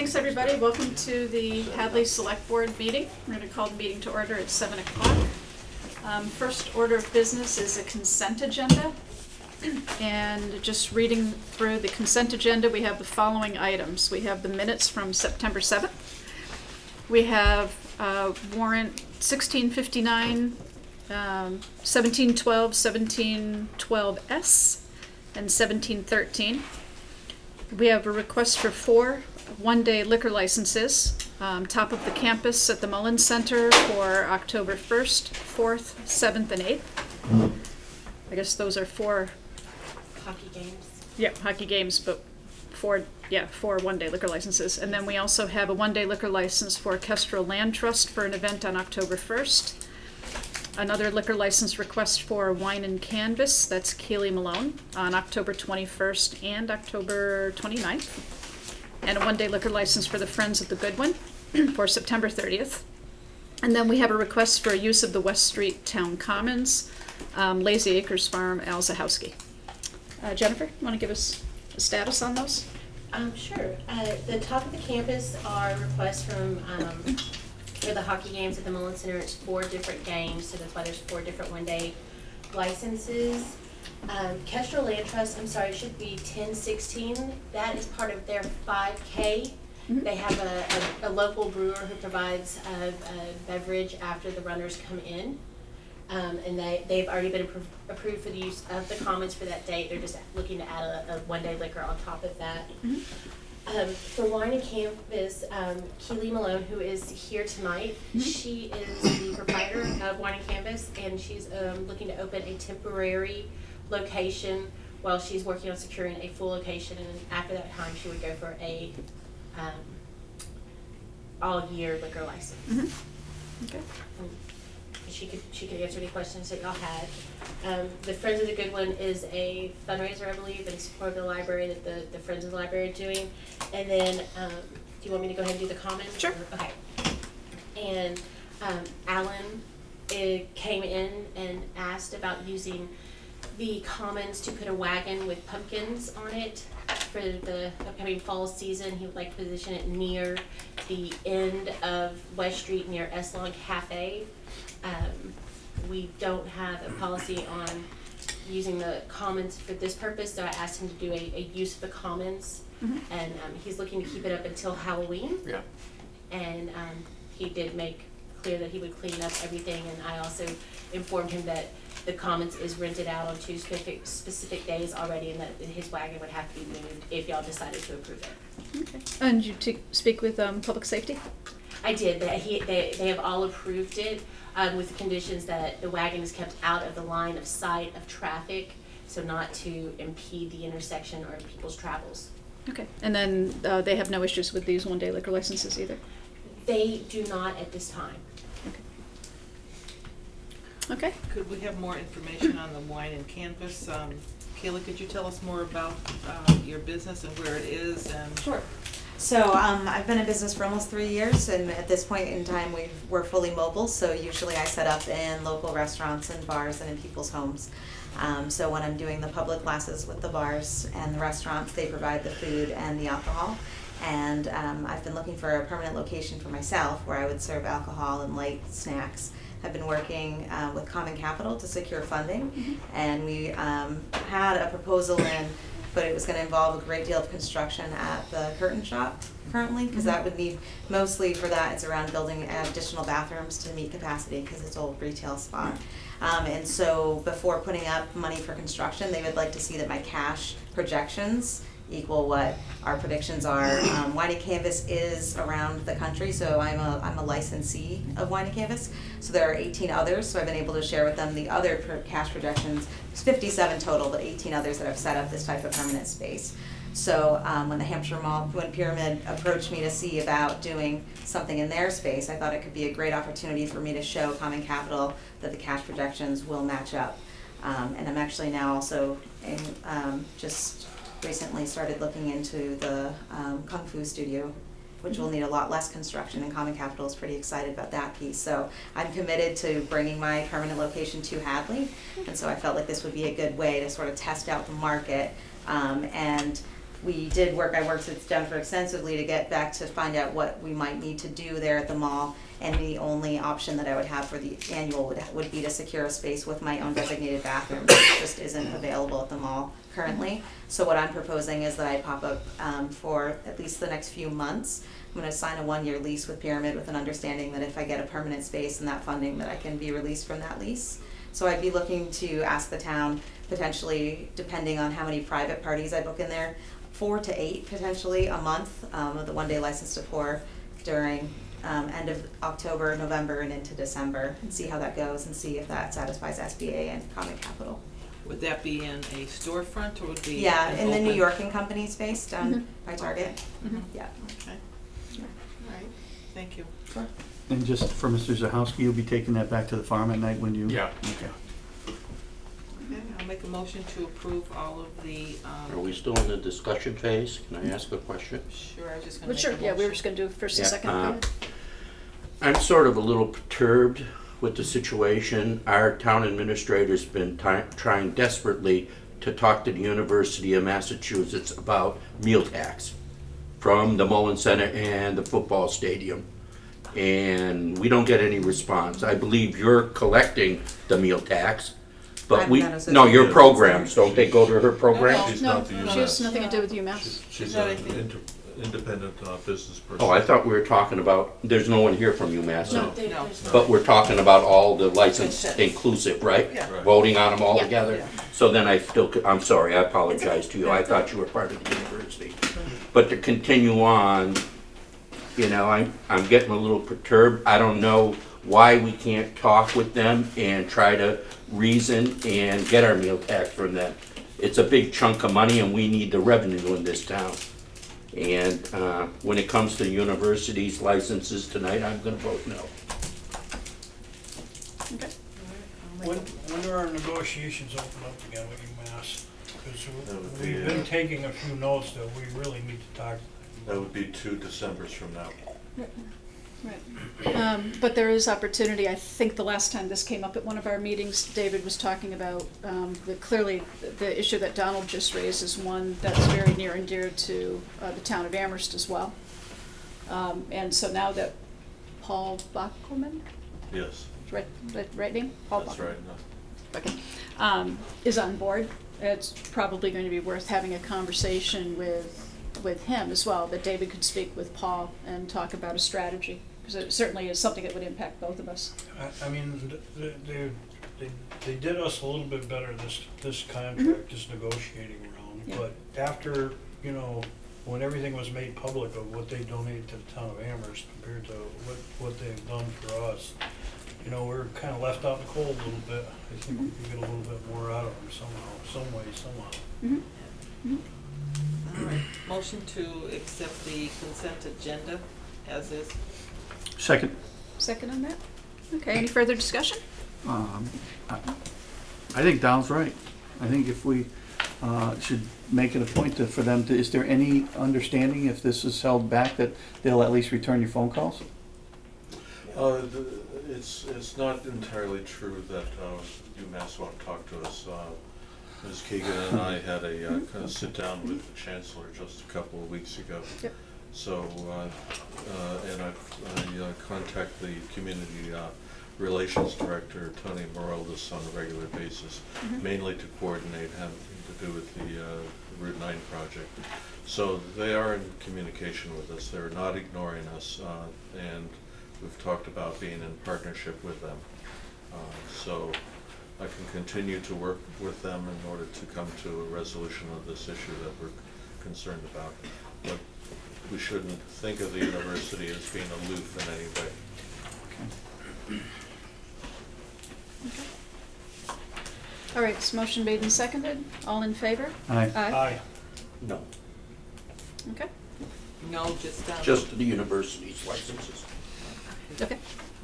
Thanks, everybody. Welcome to the Hadley Select Board meeting. We're going to call the meeting to order at 7 o'clock. First order of business is a consent agenda. And just reading through the consent agenda, we have the following items. We have the minutes from September 7th. We have warrant 1659, 1712, 1712S, and 1713. We have a request for 4 one-day liquor licenses, top of the campus at the Mullins Center for October 1st, 4th, 7th, and 8th. I guess those are 4 hockey games. Yeah, hockey games, but 4 one-day liquor licenses. And then we also have a one-day liquor license for Kestrel Land Trust for an event on October 1st. Another liquor license request for Wine and Canvas, that's Keely Malone, on October 21st and October 29th. And a one-day liquor license for the Friends of the Goodwin for September 30th. And then we have a request for use of the West Street Town Commons, Lazy Acres Farm, Al Zahowski. Jennifer, you want to give us a status on those? Sure. The top of the campus are requests from for the hockey games at the Mullins Center. It's 4 different games, so that's why there's 4 different one-day licenses. Kestrel Land Trust, I'm sorry, it should be 1016. That is part of their 5K. Mm-hmm. They have a local brewer who provides a beverage after the runners come in. And they've already been approved for the use of the commons for that date. They're just looking to add a one-day liquor on top of that. Mm-hmm. For Wine and Canvas, Keely Malone, who is here tonight, mm-hmm. She is the proprietor of Wine and Canvas, and she's looking to open a temporary location while she's working on securing a full location. And after that time, she would go for a all-year liquor license. Mm-hmm. Okay. She could answer any questions that y'all had. The Friends of the Goodwin is a fundraiser, I believe, in support of the library that the Friends of the Library are doing. And then, do you want me to go ahead and do the comments? Sure. Okay. And Alan came in and asked about using the commons to put a wagon with pumpkins on it for the upcoming fall season. He would like to position it near the end of West Street near Eslog Cafe. We don't have a policy on using the commons for this purpose, so I asked him to do a use of the commons. Mm-hmm. And he's looking to keep it up until Halloween. Yeah. And he did make clear that he would clean up everything, and I also informed him that the commons is rented out on 2 specific days already, and that his wagon would have to be moved if y'all decided to approve it. Okay. And you speak with public safety? I did. They have all approved it with the conditions that the wagon is kept out of the line of sight of traffic, so not to impede the intersection or people's travels. Okay. And then they have no issues with these one-day liquor licenses either? They do not at this time. Okay. Could we have more information on the Wine and Canvas? Kayla, could you tell us more about your business and where it is? And sure. So I've been in business for almost 3 years, and at this point in time we're fully mobile, so usually I set up in local restaurants and bars and in people's homes. So when I'm doing the public classes with the bars and the restaurants, they provide the food and the alcohol. And I've been looking for a permanent location for myself where I would serve alcohol and light snacks. I've been working with Common Capital to secure funding, mm-hmm. and we had a proposal in, but it was going to involve a great deal of construction at the curtain shop currently, because mm-hmm. that would need, mostly for that, it's around building additional bathrooms to meet capacity because it's an old retail spot. And so before putting up money for construction, they would like to see that my cash projections equal what our predictions are. Wine and Canvas is around the country, so I'm a licensee of Wine and Canvas. So there are 18 others, so I've been able to share with them the other cash projections. There's 57 total, but 18 others that have set up this type of permanent space. So when the Hampshire Mall, when Pyramid approached me to see about doing something in their space, I thought it could be a great opportunity for me to show Common Capital that the cash projections will match up. And I'm actually now also just recently started looking into the Kung Fu studio, which will need a lot less construction, and Common Capital is pretty excited about that piece. So I'm committed to bringing my permanent location to Hadley, and so I felt like this would be a good way to sort of test out the market. And I worked with Jennifer extensively to get back to find out what we might need to do there at the mall. And the only option that I would have for the annual would be to secure a space with my own designated bathroom, which just isn't available at the mall currently. So what I'm proposing is that I pop up for at least the next few months. I'm going to sign a 1-year lease with Pyramid with an understanding that if I get a permanent space and that funding, that I can be released from that lease. So I'd be looking to ask the town, potentially, depending on how many private parties I book in there, 4 to 8 potentially a month of the 1-day license to pour during end of October, November, and into December, and see how that goes and see if that satisfies SBA and Common Capital. Would that be in a storefront, or would it be Yeah, an in the New open- York and Company space down by Target. Yeah. Okay. All right. Thank you. And just for Mr. Zahowski, you'll be taking that back to the farm at night when you? Yeah. Okay. Okay, I'll make a motion to approve all of the, Are we still in the discussion phase? Can I ask a question? sure, I was just gonna Well, make a sure, motion. yeah, we were just gonna do first and Yeah, second. Go ahead. I'm sort of a little perturbed with the situation. Our town administrator's been trying desperately to talk to the University of Massachusetts about meal tax from the Mullen Center and the football stadium. And we don't get any response. I believe you're collecting the meal tax, but I'm we, not associated no, your with it. programs, don't they go to her program? She's No, not the she UMass. has nothing to do with UMass. She's Not an anything. independent business person. Oh, I thought we were talking about, there's no one here from UMass. No. But we're talking about all the license inclusive, right? Yeah. Right. Voting on them all Yeah. together? So then I still, I'm sorry, I apologize to you, I thought you were part of the university. But to continue on, you know, I'm getting a little perturbed. I don't know why we can't talk with them and try to reason and get our meal tax from them. It's a big chunk of money and we need the revenue in this town. And when it comes to universities' licenses tonight, I'm gonna vote no. Okay. When are our negotiations open up again with UMass? Because That would be, we've been taking a few notes that we really need to talk. That would be 2 Decembers from now. Right. But there is opportunity. I think the last time this came up at one of our meetings, David was talking about, clearly the issue that Donald just raised is one that's very near and dear to the town of Amherst as well. And so now that Paul Bachman, Yes, right name? Paul that's Bachman. right. Okay, is on board, it's probably going to be worth having a conversation with him as well, that David could speak with Paul and talk about a strategy, because it certainly is something that would impact both of us. I mean, they did us a little bit better this contract, this negotiating round. Yeah. But after, you know, when everything was made public of what they donated to the town of Amherst compared to what they've done for us, you know, we're kind of left out in the cold a little bit. I think we can get a little bit more out of them somehow, some way, somehow. All right. Motion to accept the consent agenda as is. Second. Second on that? Okay, any further discussion? I think Don's right. I think if we should make it a point for them to, is there any understanding if this is held back that they'll at least return your phone calls? It's not entirely true that UMass won't talk to us. Ms. Keegan and I had a kind of sit down with the Chancellor just a couple of weeks ago. Yep. So, and I contact the Community Relations Director, Tony Morales, on a regular basis, mainly to coordinate having to do with the Route 9 project. So they are in communication with us. They're not ignoring us, and we've talked about being in partnership with them. So I can continue to work with them in order to come to a resolution of this issue that we're concerned about. But we shouldn't think of the university as being aloof in any way. Okay. All right, so motion made and seconded. All in favor? Aye. Aye. No, Okay. No, just just the university's licenses. Okay.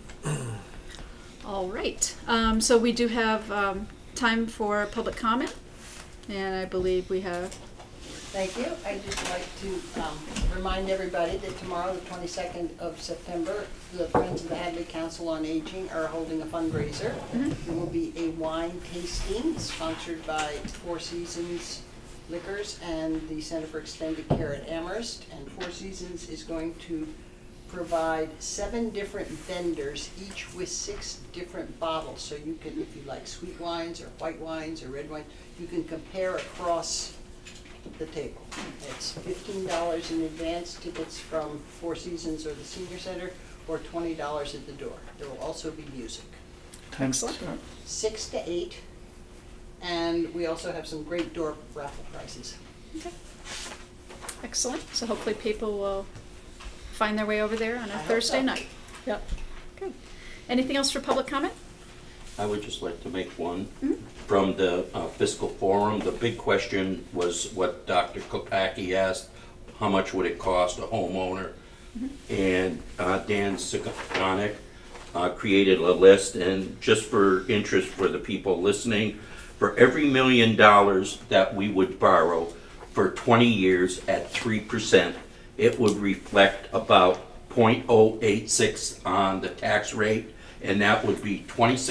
All right, so we do have time for public comment, and I believe we have. Thank you. I'd just like to remind everybody that tomorrow, the 22nd of September, the Friends of the Hadley Council on Aging are holding a fundraiser. There will be a wine tasting sponsored by Four Seasons Liquors and the Center for Extended Care at Amherst. And Four Seasons is going to provide 7 different vendors, each with 6 different bottles. So you can, if you like sweet wines or white wines or red wine, you can compare across the table. It's $15 in advance tickets from Four Seasons or the Senior Center, or $20 at the door. There will also be music. Time slot? 6 to 8, and we also have some great door raffle prizes. Okay. Excellent. So hopefully people will find their way over there on a I hope Thursday so. night. Yep. Good. Anything else for public comment? I would just like to make one. Mhm. From the fiscal forum, the big question was what Dr. Kopacki asked, how much would it cost a homeowner? And Dan Sikonic created a list, and just for interest for the people listening, for every $1 million that we would borrow for 20 years at 3%, it would reflect about 0.086 on the tax rate, and that would be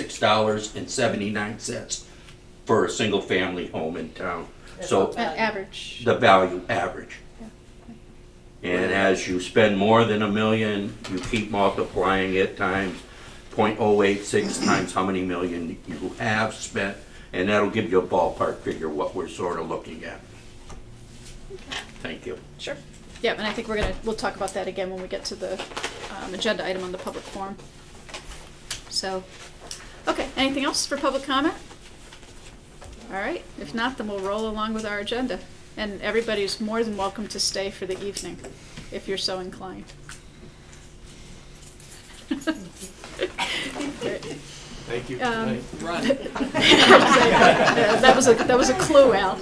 $26.79 for a single-family home in town. So Average. the value average. And as you spend more than $1 million, you keep multiplying it times 0.086 times how many million you have spent, and that'll give you a ballpark figure what we're sort of looking at. Thank you. Sure. Yeah, and I think we'll talk about that again when we get to the agenda item on the public forum. So, okay, anything else for public comment? All right, if not, then we'll roll along with our agenda. And everybody's more than welcome to stay for the evening, if you're so inclined. Thank you. Run. That was a clue, Al.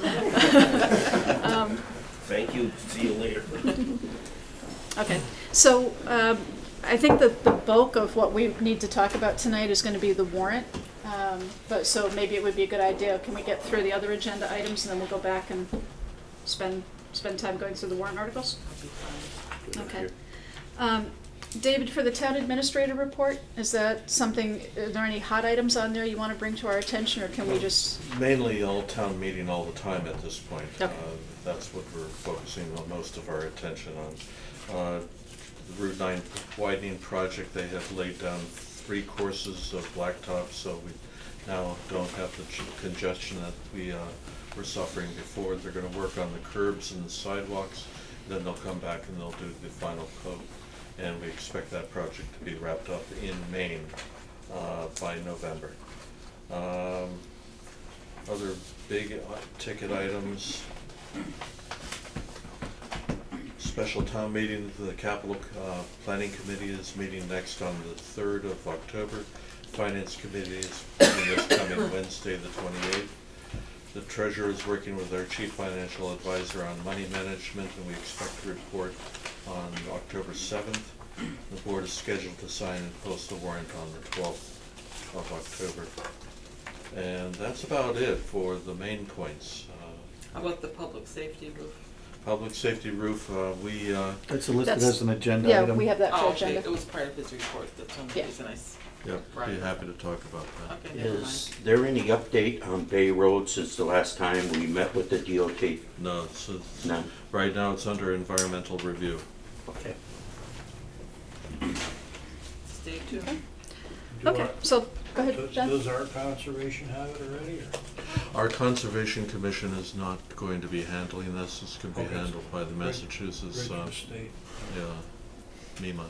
Thank you. See you later. Okay, so I think that the bulk of what we need to talk about tonight is going to be the warrant. But so maybe it would be a good idea. Can we get through the other agenda items and then we'll go back and spend time going through the warrant articles? Okay. David, for the town administrator report, is that something? Are there any hot items on there you want to bring to our attention, or can we just? Mainly all town meeting all the time at this point. Okay. That's what we're focusing on most of our attention on. The Route 9 widening project, they have laid down 3 courses of blacktop, so we now don't have the congestion that we were suffering before. They're going to work on the curbs and the sidewalks, then they'll come back and they'll do the final coat. And we expect that project to be wrapped up in Maine by November. Other big ticket items. Special town meeting, the capital planning committee is meeting next on the 3rd of October. Finance committee is meeting this coming Wednesday, the 28th. The treasurer is working with our chief financial advisor on money management, and we expect to report on October 7th. The board is scheduled to sign and post the warrant on the 12th of October. And that's about it for the main points. How about the public safety roof? Public safety roof, That's listed as an agenda Yeah, item. we have that for Oh, okay, agenda. it was part of his report, that's one Yeah. reason I s- yep, Right. be happy to talk about that. okay, never mind. Is there any update on Bay Road since the last time we met with the DOT? No, so No? right now it's under environmental review. Okay. Stay tuned. Okay. Do Okay, our- so go ahead, John. Does our conservation have it already, or? Our Conservation Commission is not going to be handling this. This can be Okay. handled by the Massachusetts, Regular state. MEMA.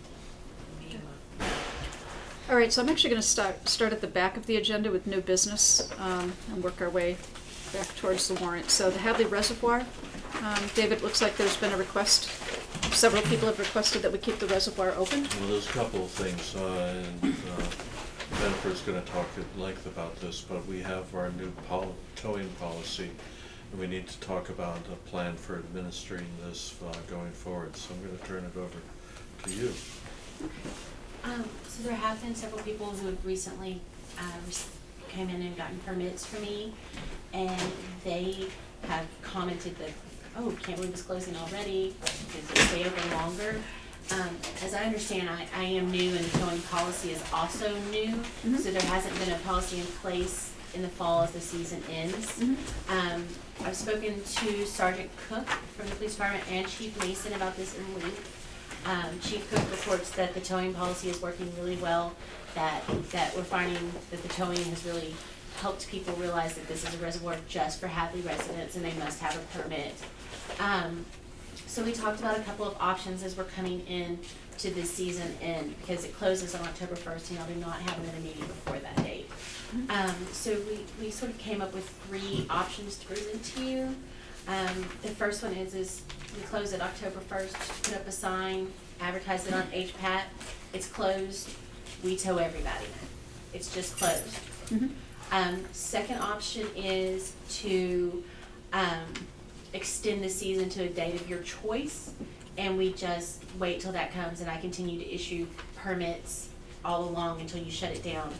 All right, so I'm actually going to start at the back of the agenda with new business and work our way back towards the warrant. So the Hadley Reservoir, David, it looks like there's been a request. Several people have requested that we keep the reservoir open. Well, there's a couple of things, and Jennifer's going to talk at length about this, but we have our new towing policy, and we need to talk about a plan for administering this going forward. So I'm going to turn it over to you. So there have been several people who have recently came in and gotten permits for me, and they have commented that, oh, can't believe it's closing already, does it stay open longer? As I understand, I am new, and the towing policy is also new, so there hasn't been a policy in place in the fall as the season ends. I've spoken to Sergeant Cook from the police department and Chief Mason about this in length. Chief Cook reports that the towing policy is working really well, that we're finding that the towing has really helped people realize that this is a reservoir just for Hadley residents and they must have a permit. So we talked about a couple of options as we're coming in to this season end, because it closes on October 1st and y'all do not have another meeting before that date. So we sort of came up with 3 options to present to you. The first one is we close it October 1st, put up a sign, advertise it on HPAT, it's closed, we tow everybody. It's just closed. Second option is to extend the season to a date of your choice, and we just wait till that comes and I continue to issue permits all along until you shut it down.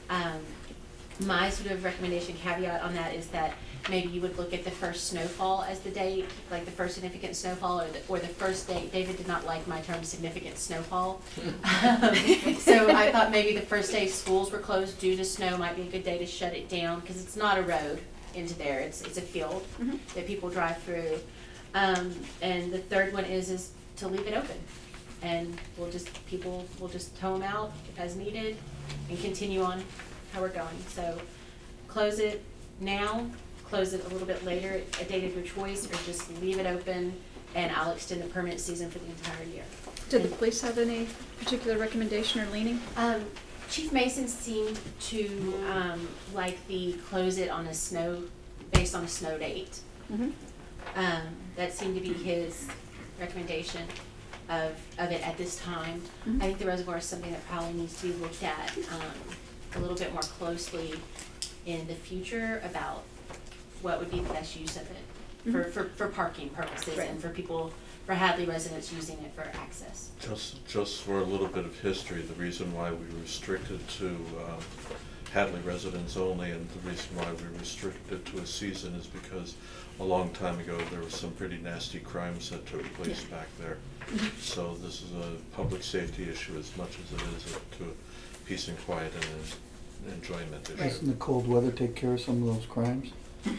My sort of recommendation caveat on that is that maybe you would look at the first snowfall as the date, like the first significant snowfall, or the first date. David did not like my term significant snowfall. So I thought maybe the first day schools were closed due to snow might be a good day to shut it down, because it's not a road into there, it's a field that people drive through. And the third one is to leave it open, and people will just tow them out as needed and continue on how we're going. So close it now, close it a little bit later, a date of your choice, or just leave it open and I'll extend the permit season for the entire year. Did the police have any particular recommendation or leaning? Chief Mason seemed to like the close it on a snow, based on a snow date. That seemed to be his recommendation of it at this time. I think the reservoir is something that probably needs to be looked at a little bit more closely in the future about what would be the best use of it for parking purposes and for people, for Hadley residents using it for access. Just for a little bit of history, the reason why we restricted to Hadley residents only, and the reason why we restricted it to a season is because a long time ago there was some pretty nasty crimes that took place back there. So this is a public safety issue as much as it is to peace and quiet and enjoyment issue. Doesn't the cold weather take care of some of those crimes?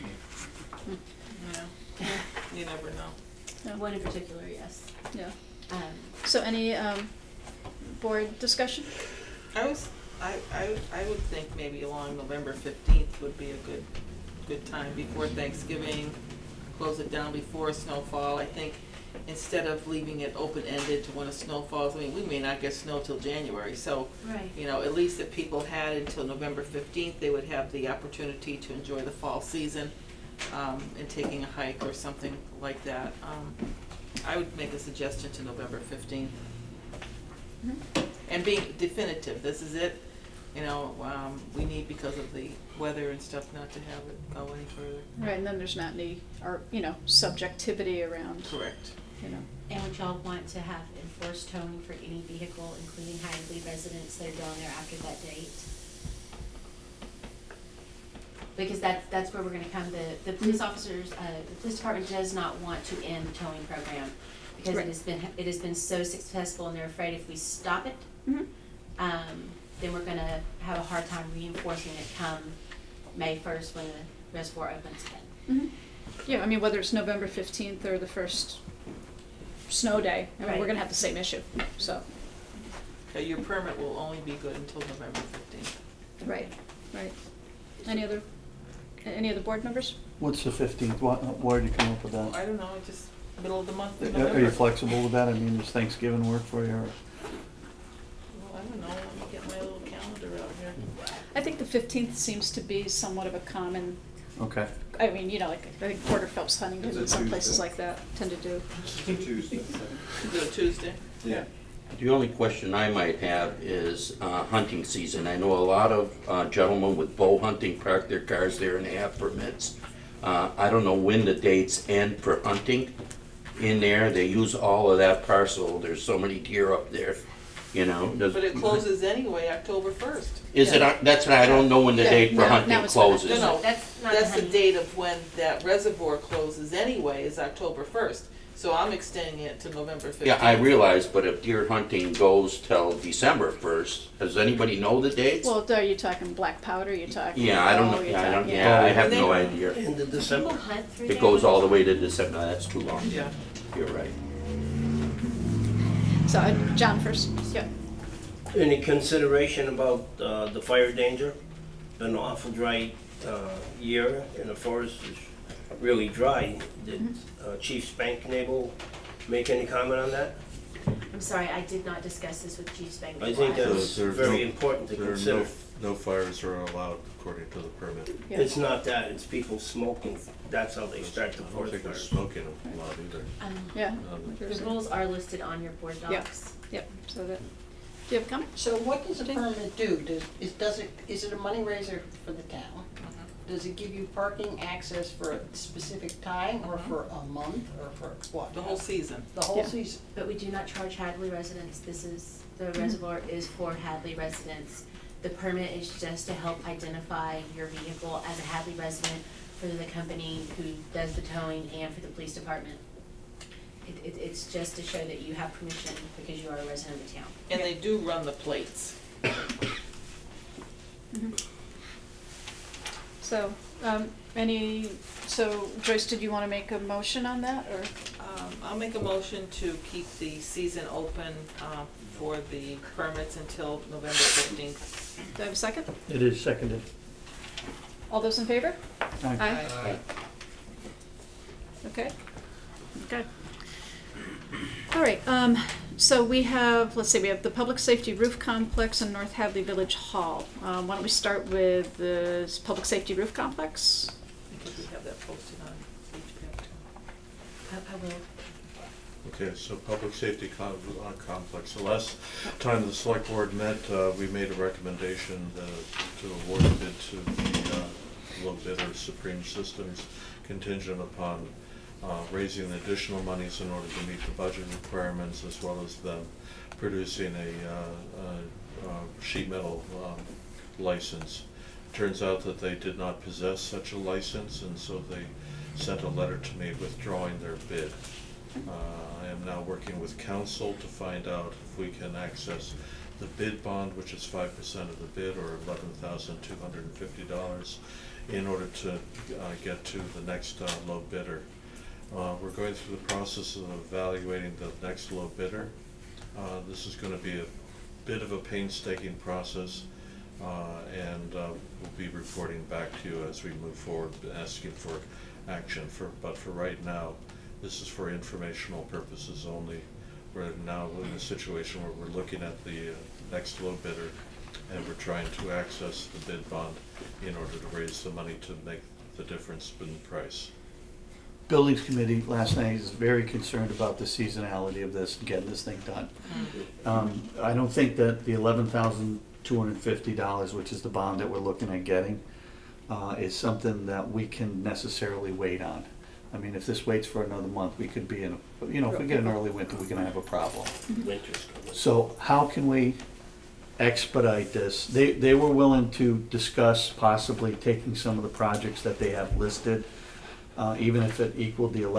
Yeah, you never know. One in particular, yes. Yeah. So any board discussion? I would think maybe along November 15th would be a good time before Thanksgiving. Close it down before snowfall. I think instead of leaving it open-ended to when a snow falls, I mean, we may not get snow till January, so you know, at least if people had until November 15th, they would have the opportunity to enjoy the fall season and taking a hike or something like that. I would make a suggestion to November 15th. And being definitive, this is it. You know, we need, because of the weather and stuff, not to have it go any further. Right, and then there's not any, or subjectivity around. Correct. And would y'all want to have enforced towing for any vehicle, including Hadley residents that are down there after that date? Because that's where we're going to come. The police officers, the police department does not want to end the towing program, because it has been so successful, and they're afraid if we stop it, then we're going to have a hard time reinforcing it come May 1st when the reservoir opens again. Yeah, I mean, whether it's November 15th or the first snow day, I mean, we're going to have the same issue. So. Okay, your permit will only be good until November 15th. Right. Any other board members? What's the 15th? Why did you come up with that? I don't know, just middle of the month in Are November. you flexible with that? I mean, does Thanksgiving work for you? Or? Well, I don't know, let me get my little calendar out here. I think the 15th seems to be somewhat of a common. Okay. I mean, like I think Porter Phelps, Huntington, and some places like that tend to do. Tuesday. Is it a Tuesday? Yeah. The only question I might have is hunting season. I know a lot of gentlemen with bow hunting park their cars there and they have permits. I don't know when the dates end for hunting in there. They use all of that parcel. There's so many deer up there, But it closes anyway, October 1st. Is it? That's what I don't know when the date for hunting closes. No, That's not that's the date of when that reservoir closes anyway, is October 1st. So I'm extending it to November 15th. Yeah, I realize, but if deer hunting goes till December 1st, does anybody know the dates? Well, are you talking black powder, you talking? Yeah, I don't know, you're yeah, I don't, talking- yeah, I have no idea. End of People December. hunt through It there goes with- all the way to December, no, that's too long. Yeah. You're right. So, John first, yeah. Any consideration about the fire danger? Been an awful dry year and the forest is really dry. Did Chief Spanknable make any comment on that? I'm sorry, I did not discuss this with Chief Spank. I think So that's there's very no- important to There are consider. no fires are allowed according to the permit. Yeah. It's not that, it's people smoking. That's how they start the I don't forest think there's fire. smoking allowed either. Yeah. The rules are listed on your board Yeah. docs. Yep, so that, do you have a comment? So what does a permit do? Is it a money raiser for the town? Does it give you parking access for a specific time, or for a month, or for what? The whole season. The whole Yeah. season? But we do not charge Hadley residents. This is, the reservoir is for Hadley residents. The permit is just to help identify your vehicle as a Hadley resident for the company who does the towing and for the police department. It's just to show that you have permission because you are a resident of the town. And they do run the plates. So, so Joyce, did you want to make a motion on that, or? I'll make a motion to keep the season open for the permits until November 15th. Do I have a second? It is seconded. All those in favor? Aye. Aye. Okay. Okay. All right, so we have, let's see, we have the Public Safety Roof Complex in North Hadley Village Hall. Why don't we start with the Public Safety Roof Complex? I think we have that posted on HPF too. I will. Okay, so public safety complex. The last time the select board met, we made a recommendation to award a bid to the low bidder Supreme Systems contingent upon raising additional monies in order to meet the budget requirements, as well as them producing a sheet metal license. Turns out that they did not possess such a license, and so they sent a letter to me withdrawing their bid. I am now working with council to find out if we can access the bid bond, which is 5% of the bid, or $11,250, in order to get to the next low bidder. We're going through the process of evaluating the next low bidder. This is going to be a bit of a painstaking process, and we'll be reporting back to you as we move forward, asking for action. But for right now, this is for informational purposes only. We're now in a situation where we're looking at the next low bidder, and we're trying to access the bid bond in order to raise the money to make the difference in price. Buildings Committee last night is very concerned about the seasonality of this and getting this thing done. I don't think that the $11,250, which is the bond that we're looking at getting, is something that we can necessarily wait on. I mean, if this waits for another month, we could be in, if we get an early winter, we're gonna have a problem. Winter's coming. So how can we expedite this? They were willing to discuss possibly taking some of the projects that they have listed, even if it equaled the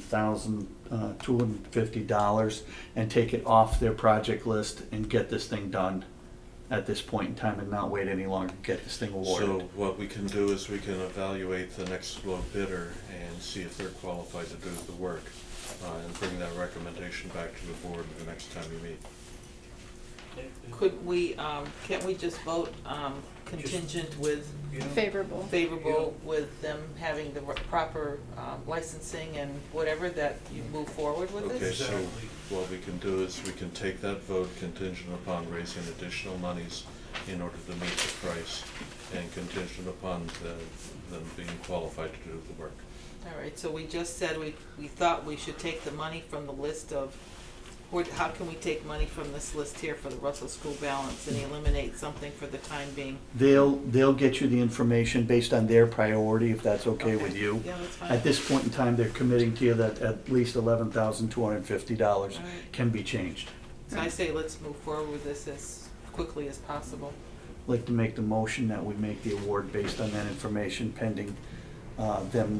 $11,250, and take it off their project list and get this thing done at this point in time and not wait any longer to get this thing awarded. So what we can do is we can evaluate the next low bidder and see if they're qualified to do the work, and bring that recommendation back to the board the next time we meet. Could we, can't we just vote contingent with Favorable. with them having the proper licensing and whatever, that you move forward with Okay, this? so what we can do is we can take that vote contingent upon raising additional monies in order to meet the price, and contingent upon them being qualified to do the work. All right, so we just said we thought we should take the money from the list of, how can we take money from this list here for the Russell School balance and eliminate something for the time being? They'll get you the information based on their priority, if that's okay with you. Yeah, that's fine. At this point in time, they're committing to you that at least $11,250 can be changed. So I say let's move forward with this as quickly as possible. I'd like to make the motion that we make the award based on that information pending them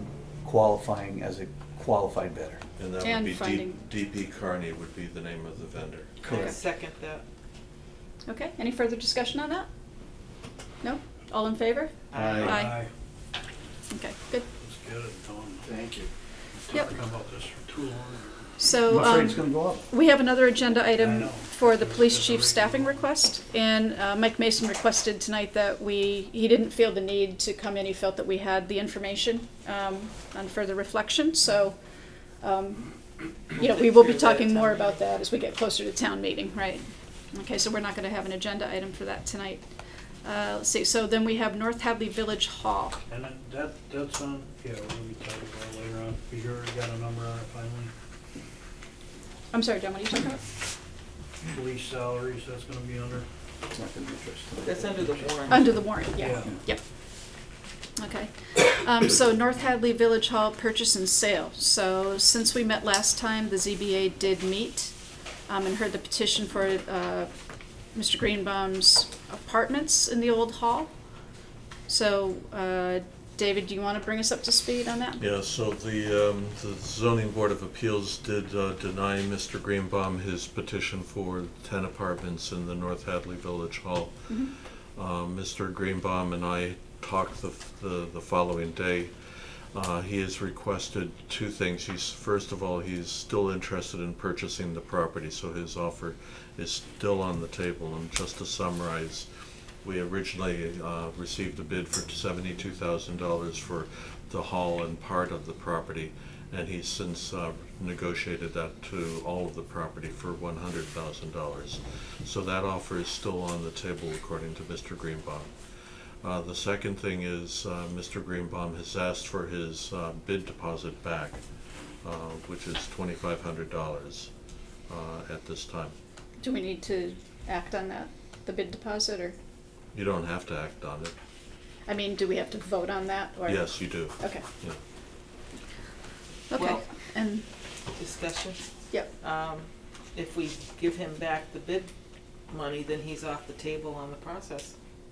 qualifying as a qualified bidder. And that And would be finding- DP Carney would be the name of the vendor. I second that. Okay, any further discussion on that? No? All in favor? Aye. Okay, good. Let's get it done. Thank you. Yep. Talking about this for too long. So, I'm afraid it's gonna go up. we have another agenda I item know. for the police It's a chief regular staffing one. request. And Mike Mason requested tonight that he didn't feel the need to come in. He felt that we had the information on further reflection. So, we will be talking more about that as we get closer to town meeting, right? Okay, so we're not going to have an agenda item for that tonight. Let's see, so then we have North Hadley Village Hall. And that's on, yeah, we're gonna be talking about it later on. You already got a number on it finally? I'm sorry, John, what are you talking about? Police salaries, that's gonna be under. It's not gonna be interesting. That's under the warrant. Under the warrant, yeah. Yeah. Yep. Okay. So North Hadley Village Hall purchase and sale. So since we met last time, the ZBA did meet and heard the petition for Mr. Greenbaum's apartments in the old hall. So, David, do you want to bring us up to speed on that? Yeah, so the zoning board of appeals did deny Mr. Greenbaum his petition for 10 apartments in the North Hadley Village Hall. Mr. Greenbaum and I talked the following day. He has requested two things. First of all, he's still interested in purchasing the property, so his offer is still on the table. And just to summarize, we originally received a bid for $72,000 for the hall and part of the property, and he's since negotiated that to all of the property for $100,000. So that offer is still on the table according to Mr. Greenbaum. The second thing is Mr. Greenbaum has asked for his bid deposit back, which is $2,500 at this time. Do we need to act on that, the bid deposit, or? You don't have to act on it. I mean, do we have to vote on that, or? Yes, you do. Okay. Yeah. Okay, Well- and, Discussion. yep, If we give him back the bid money, then he's off the table on the process.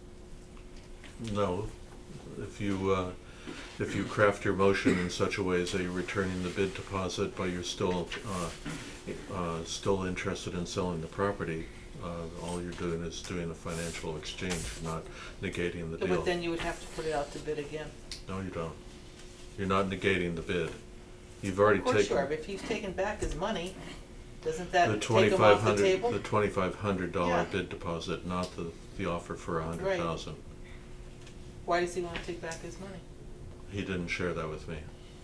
No, if you craft your motion in such a way as that you're returning the bid deposit, but you're still interested in selling the property, all you're doing is doing a financial exchange, not negating the deal. But then you would have to put it out to bid again. No, you don't. You're not negating the bid. You've already Of course you taken are, but if he's taken back his money, doesn't that the take him off the table? The $2,500 Yeah. bid deposit, not the offer for $100,000. Why does he want to take back his money? He didn't share that with me.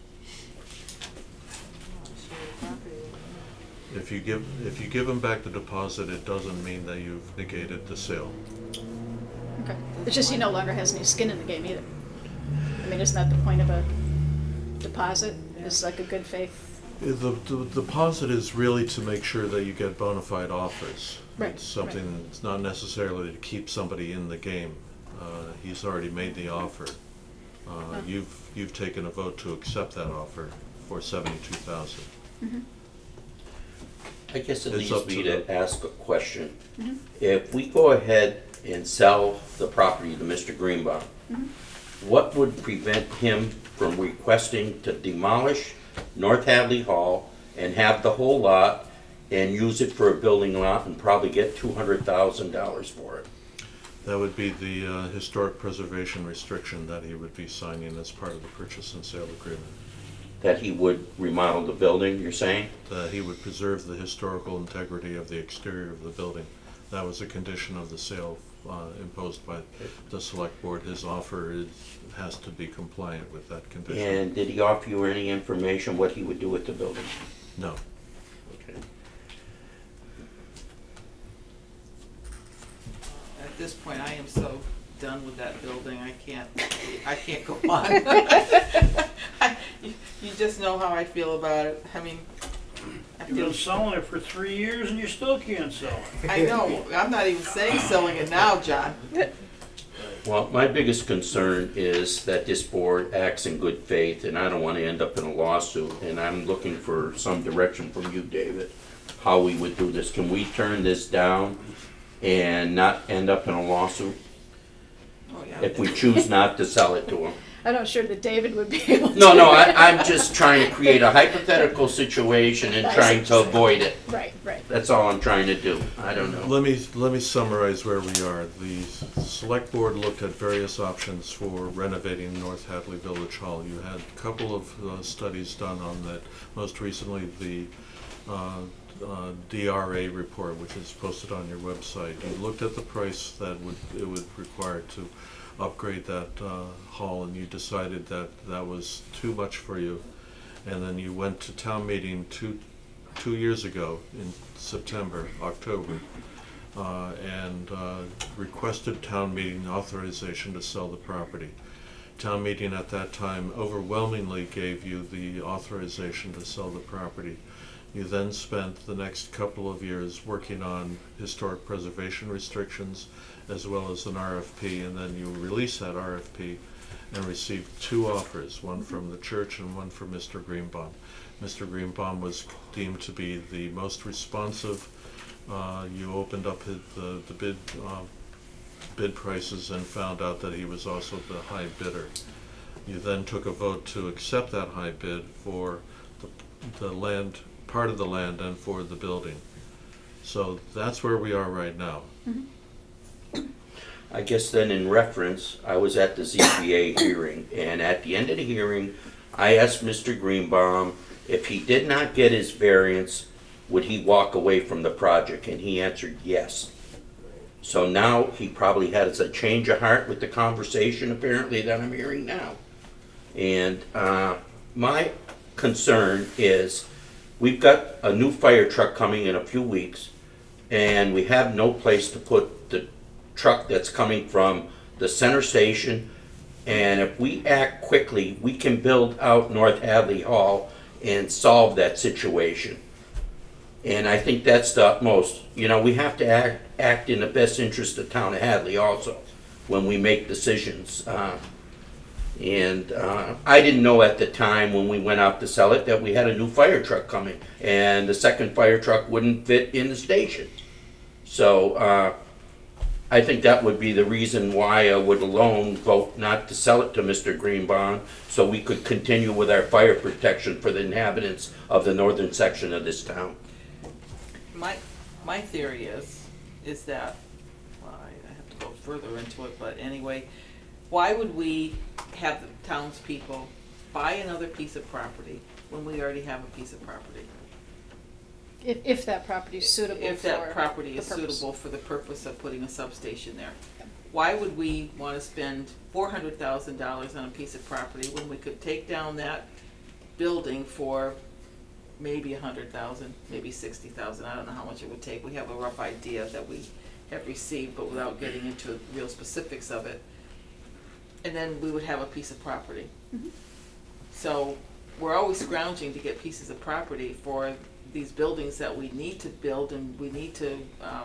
If you give him back the deposit, it doesn't mean that you've negated the sale. okay. It's just he no longer has any skin in the game either. I mean, isn't that the point of a deposit? It's like a good faith. The deposit is really to make sure that you get bona fide offers. Right, It's something that's not necessarily to keep somebody in the game. He's already made the offer. You've taken a vote to accept that offer for $72,000. Mm-hmm. I guess it It's leads up me to to ask a question. Mhm. If we go ahead and sell the property to Mr. Greenbaum, Mhm. what would prevent him from requesting to demolish North Hadley Hall and have the whole lot and use it for a building lot and probably get $200,000 for it? That would be the historic preservation restriction that he would be signing as part of the purchase and sale agreement. That he would remodel the building, you're saying? That he would preserve the historical integrity of the exterior of the building. That was a condition of the sale imposed by the select board. His offer has to be compliant with that condition. And did he offer you any information what he would do with the building? No. Okay. At this point, I am so done with that building, I can't go on. You just know how I feel about it. I mean, I You've feel, been selling it for 3 years and you still can't sell it. I know, I'm not even saying selling it now, John. Well, my biggest concern is that this board acts in good faith, and I don't want to end up in a lawsuit, and I'm looking for some direction from you, David, how we would do this. Can we turn this down and not end up in a lawsuit Oh, yeah. if we choose not to sell it to him? I'm not sure that David would be able to. No, I'm just trying to create a hypothetical situation and trying to avoid it. Right. That's all I'm trying to do. I don't know. Let me summarize where we are. The select board looked at various options for renovating North Hadley Village Hall. You had a couple of studies done on that. Most recently, the DRA report, which is posted on your website. You looked at the price that it would require to upgrade that hall, and you decided that that was too much for you. And then you went to town meeting two years ago in October, and requested town meeting authorization to sell the property. Town meeting at that time overwhelmingly gave you the authorization to sell the property. You then spent the next couple of years working on historic preservation restrictions as well as an RFP, and then you released that RFP and received two offers, one from the church and one from Mr. Greenbaum. Mr. Greenbaum was deemed to be the most responsive. You opened up the bid prices and found out that he was also the high bidder. You then took a vote to accept that high bid for the land, part of the land, and for the building. So that's where we are right now. I guess then in reference, I was at the ZBA hearing, and at the end of the hearing, I asked Mr. Greenbaum if he did not get his variance, would he walk away from the project, and he answered yes. So now he probably has a change of heart with the conversation apparently that I'm hearing now. And my concern is we've got a new fire truck coming in a few weeks, and we have no place to put the truck that's coming from the center station. And if we act quickly, we can build out North Hadley Hall and solve that situation. And I think that's the utmost. You know, we have to act in the best interest of the town of Hadley also when we make decisions. I didn't know at the time when we went out to sell it that we had a new fire truck coming, and the second fire truck wouldn't fit in the station. So I think that would be the reason why I would alone vote not to sell it to Mr. Greenbaum, so we could continue with our fire protection for the inhabitants of the northern section of this town. My theory is that, well, I have to go further into it, but anyway, why would we have the townspeople buy another piece of property when we already have a piece of property? If that property is suitable If for that property is the purpose. suitable for the purpose of putting a substation there. Why would we want to spend $400,000 on a piece of property when we could take down that building for maybe $100,000, maybe $60,000? I don't know how much it would take. We have a rough idea that we have received, but without getting into real specifics of it. And then we would have a piece of property. So we're always scrounging to get pieces of property for these buildings that we need to build, and we need to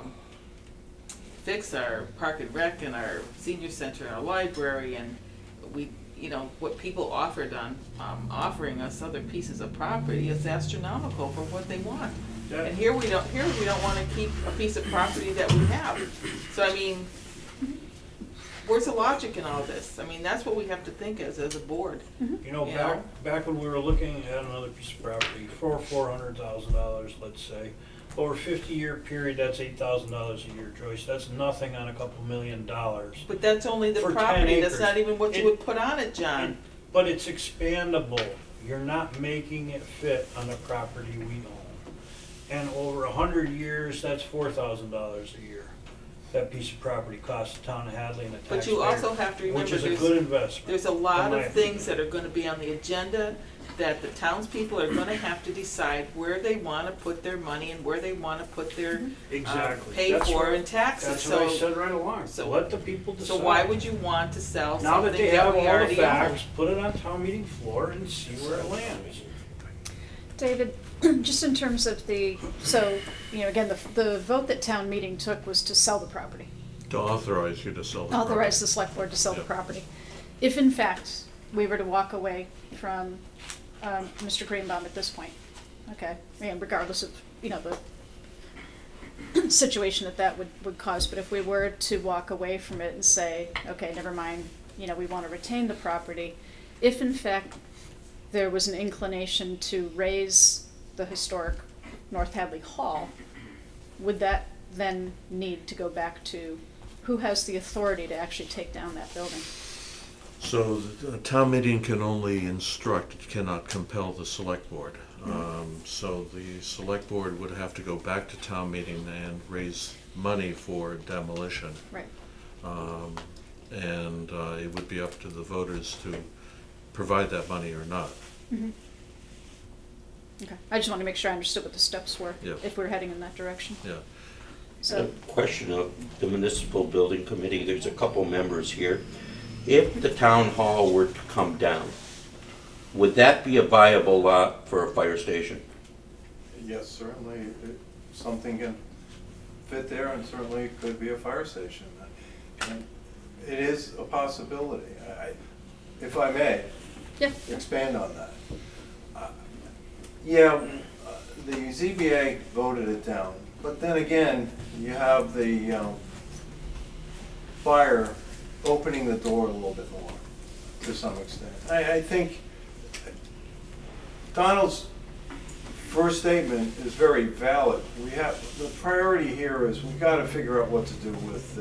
fix our park and rec and our senior center and our library, and we, you know, what people offered on offering us other pieces of property is astronomical for what they want. And here we don't want to keep a piece of property that we have. So I mean, where's the logic in all this? I mean, that's what we have to think as a board. You know, back when we were looking at another piece of property for $400,000, let's say, over a 50-year period, that's $8,000 a year, Joyce. That's nothing on a couple $1 million. But that's only the For 10 property. That's acres. not even what you would put on it, John. But it's expandable. You're not making it fit on the property we own. And over 100 years, that's $4,000 a year. That piece of property costs the town of Hadley and the taxpayer. But you also have to remember, which is a good investment. there's a lot in my of things opinion. that are going to be on the agenda that the townspeople are going to have to decide where they want to put their money and where they want to put their Exactly. pay That's for what- in taxes. That's So, what I said right along. so- Let the people decide. so why would you want to sell Now that something they that have we all the already own? facts, put it on town meeting floor and see where it lands. David, just in terms of so, you know, again, the vote that town meeting took was to sell the property. To authorize you to sell the Authorize property. the select board to sell the Yeah. property. If in fact we were to walk away from Mr. Greenbaum at this point, okay, and regardless of, you know, the situation that would cause, but if we were to walk away from it and say, okay, never mind, you know, we want to retain the property. If in fact there was an inclination to raise the historic North Hadley Hall, would that then need to go back to who has the authority to actually take down that building? So the town meeting can only instruct, it cannot compel the select board. So the select board would have to go back to town meeting and raise money for demolition. Right. And it would be up to the voters to provide that money or not. Mm-hmm. Okay, I just wanted to make sure I understood what the steps were, Yeah. if we're heading in that direction. Yeah. So, A question of the municipal building committee, there's a couple members here. If the town hall were to come down, would that be a viable lot for a fire station? Yes, certainly, something can fit there, and certainly it could be a fire station. And it is a possibility. If I may, yeah, expand on that. Yeah, the ZBA voted it down, but then again, you have the fire opening the door a little bit more, to some extent. I think Donald's first statement is very valid. The priority here is we've got to figure out what to do with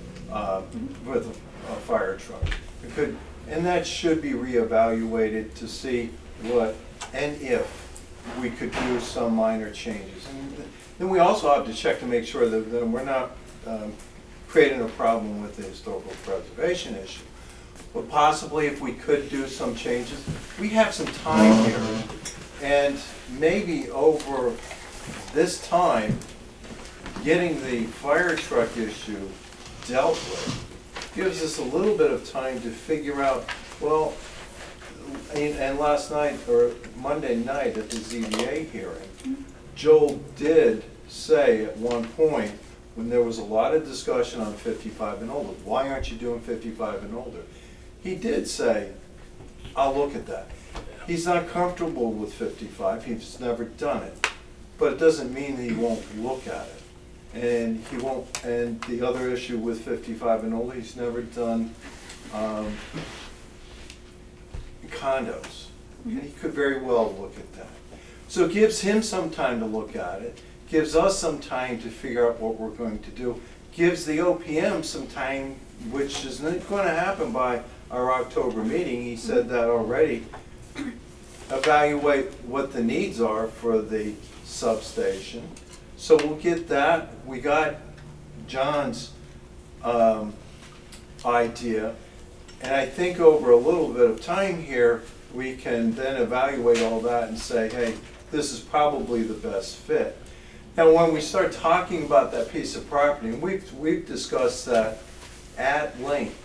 a fire truck. And that should be reevaluated to see what and if we could do some minor changes. And then we also have to check to make sure that we're not creating a problem with the historical preservation issue. But possibly if we could do some changes, we have some time here. And maybe over this time, getting the fire truck issue dealt with gives us a little bit of time to figure out, well, and last night, or Monday night at the ZBA hearing, Joel did say at one point, when there was a lot of discussion on 55 and older, why aren't you doing 55 and older? He did say, I'll look at that. He's not comfortable with 55, he's never done it. But it doesn't mean that he won't look at it. And he won't, and the other issue with 55 and older, he's never done condos. And he could very well look at that. So it gives him some time to look at it, gives us some time to figure out what we're going to do, gives the OPM some time, which is not going to happen by our October meeting, he said that already, evaluate what the needs are for the substation. So we'll get that. We got John's idea, and I think over a little bit of time here, we can then evaluate all that and say, hey, this is probably the best fit. Now, when we start talking about that piece of property, and we've discussed that at length,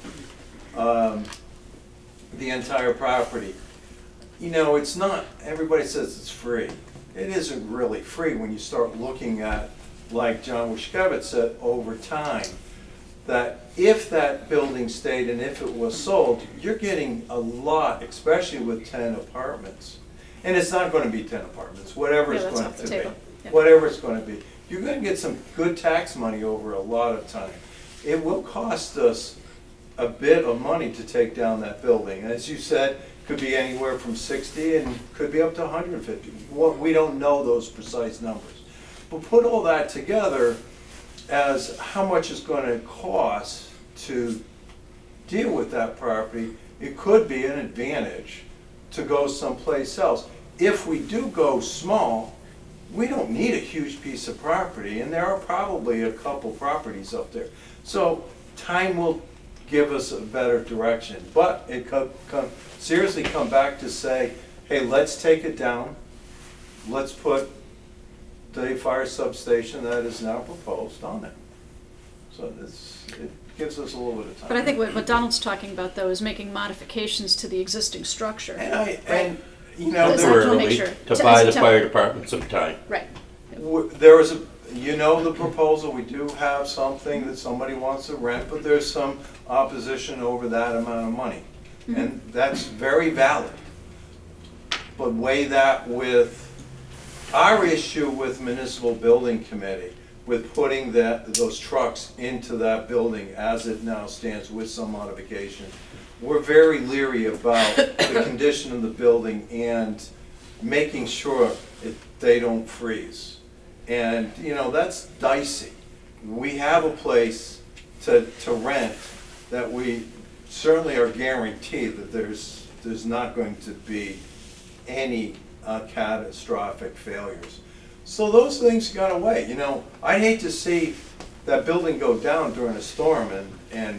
the entire property. You know, it's not, everybody says it's free. It isn't really free when you start looking at, like John Wishkevitz said, over time, that if that building stayed and if it was sold, you're getting a lot, especially with 10 apartments. And it's not going to be 10 apartments, whatever it's going to be. Yeah. Whatever it's going to be. You're going to get some good tax money over a lot of time. It will cost us a bit of money to take down that building. As you said, could be anywhere from 60 and could be up to 150. We don't know those precise numbers. But put all that together as how much it's going to cost to deal with that property, it could be an advantage to go someplace else. If we do go small, we don't need a huge piece of property, and there are probably a couple properties up there. So time will give us a better direction, but it could seriously come back to say, hey, let's take it down, let's put the fire substation that is now proposed on it. So it gives us a little bit of time. But I think what Donald's talking about, though, is making modifications to the existing structure. And you know, Because there, I wanna make Temporarily, sure. to buy the Temp- fire department some time. Right. there is a, you know, the proposal, we do have something that somebody wants to rent, but there's some opposition over that amount of money. And that's very valid. But weigh that with our issue with municipal building committee, with putting those trucks into that building as it now stands with some modification. we're very leery about the condition of the building and making sure they don't freeze. And, you know, that's dicey. We have a place to rent that we certainly are guaranteed that there's not going to be any catastrophic failures. So those things got away. You know, I'd hate to see that building go down during a storm and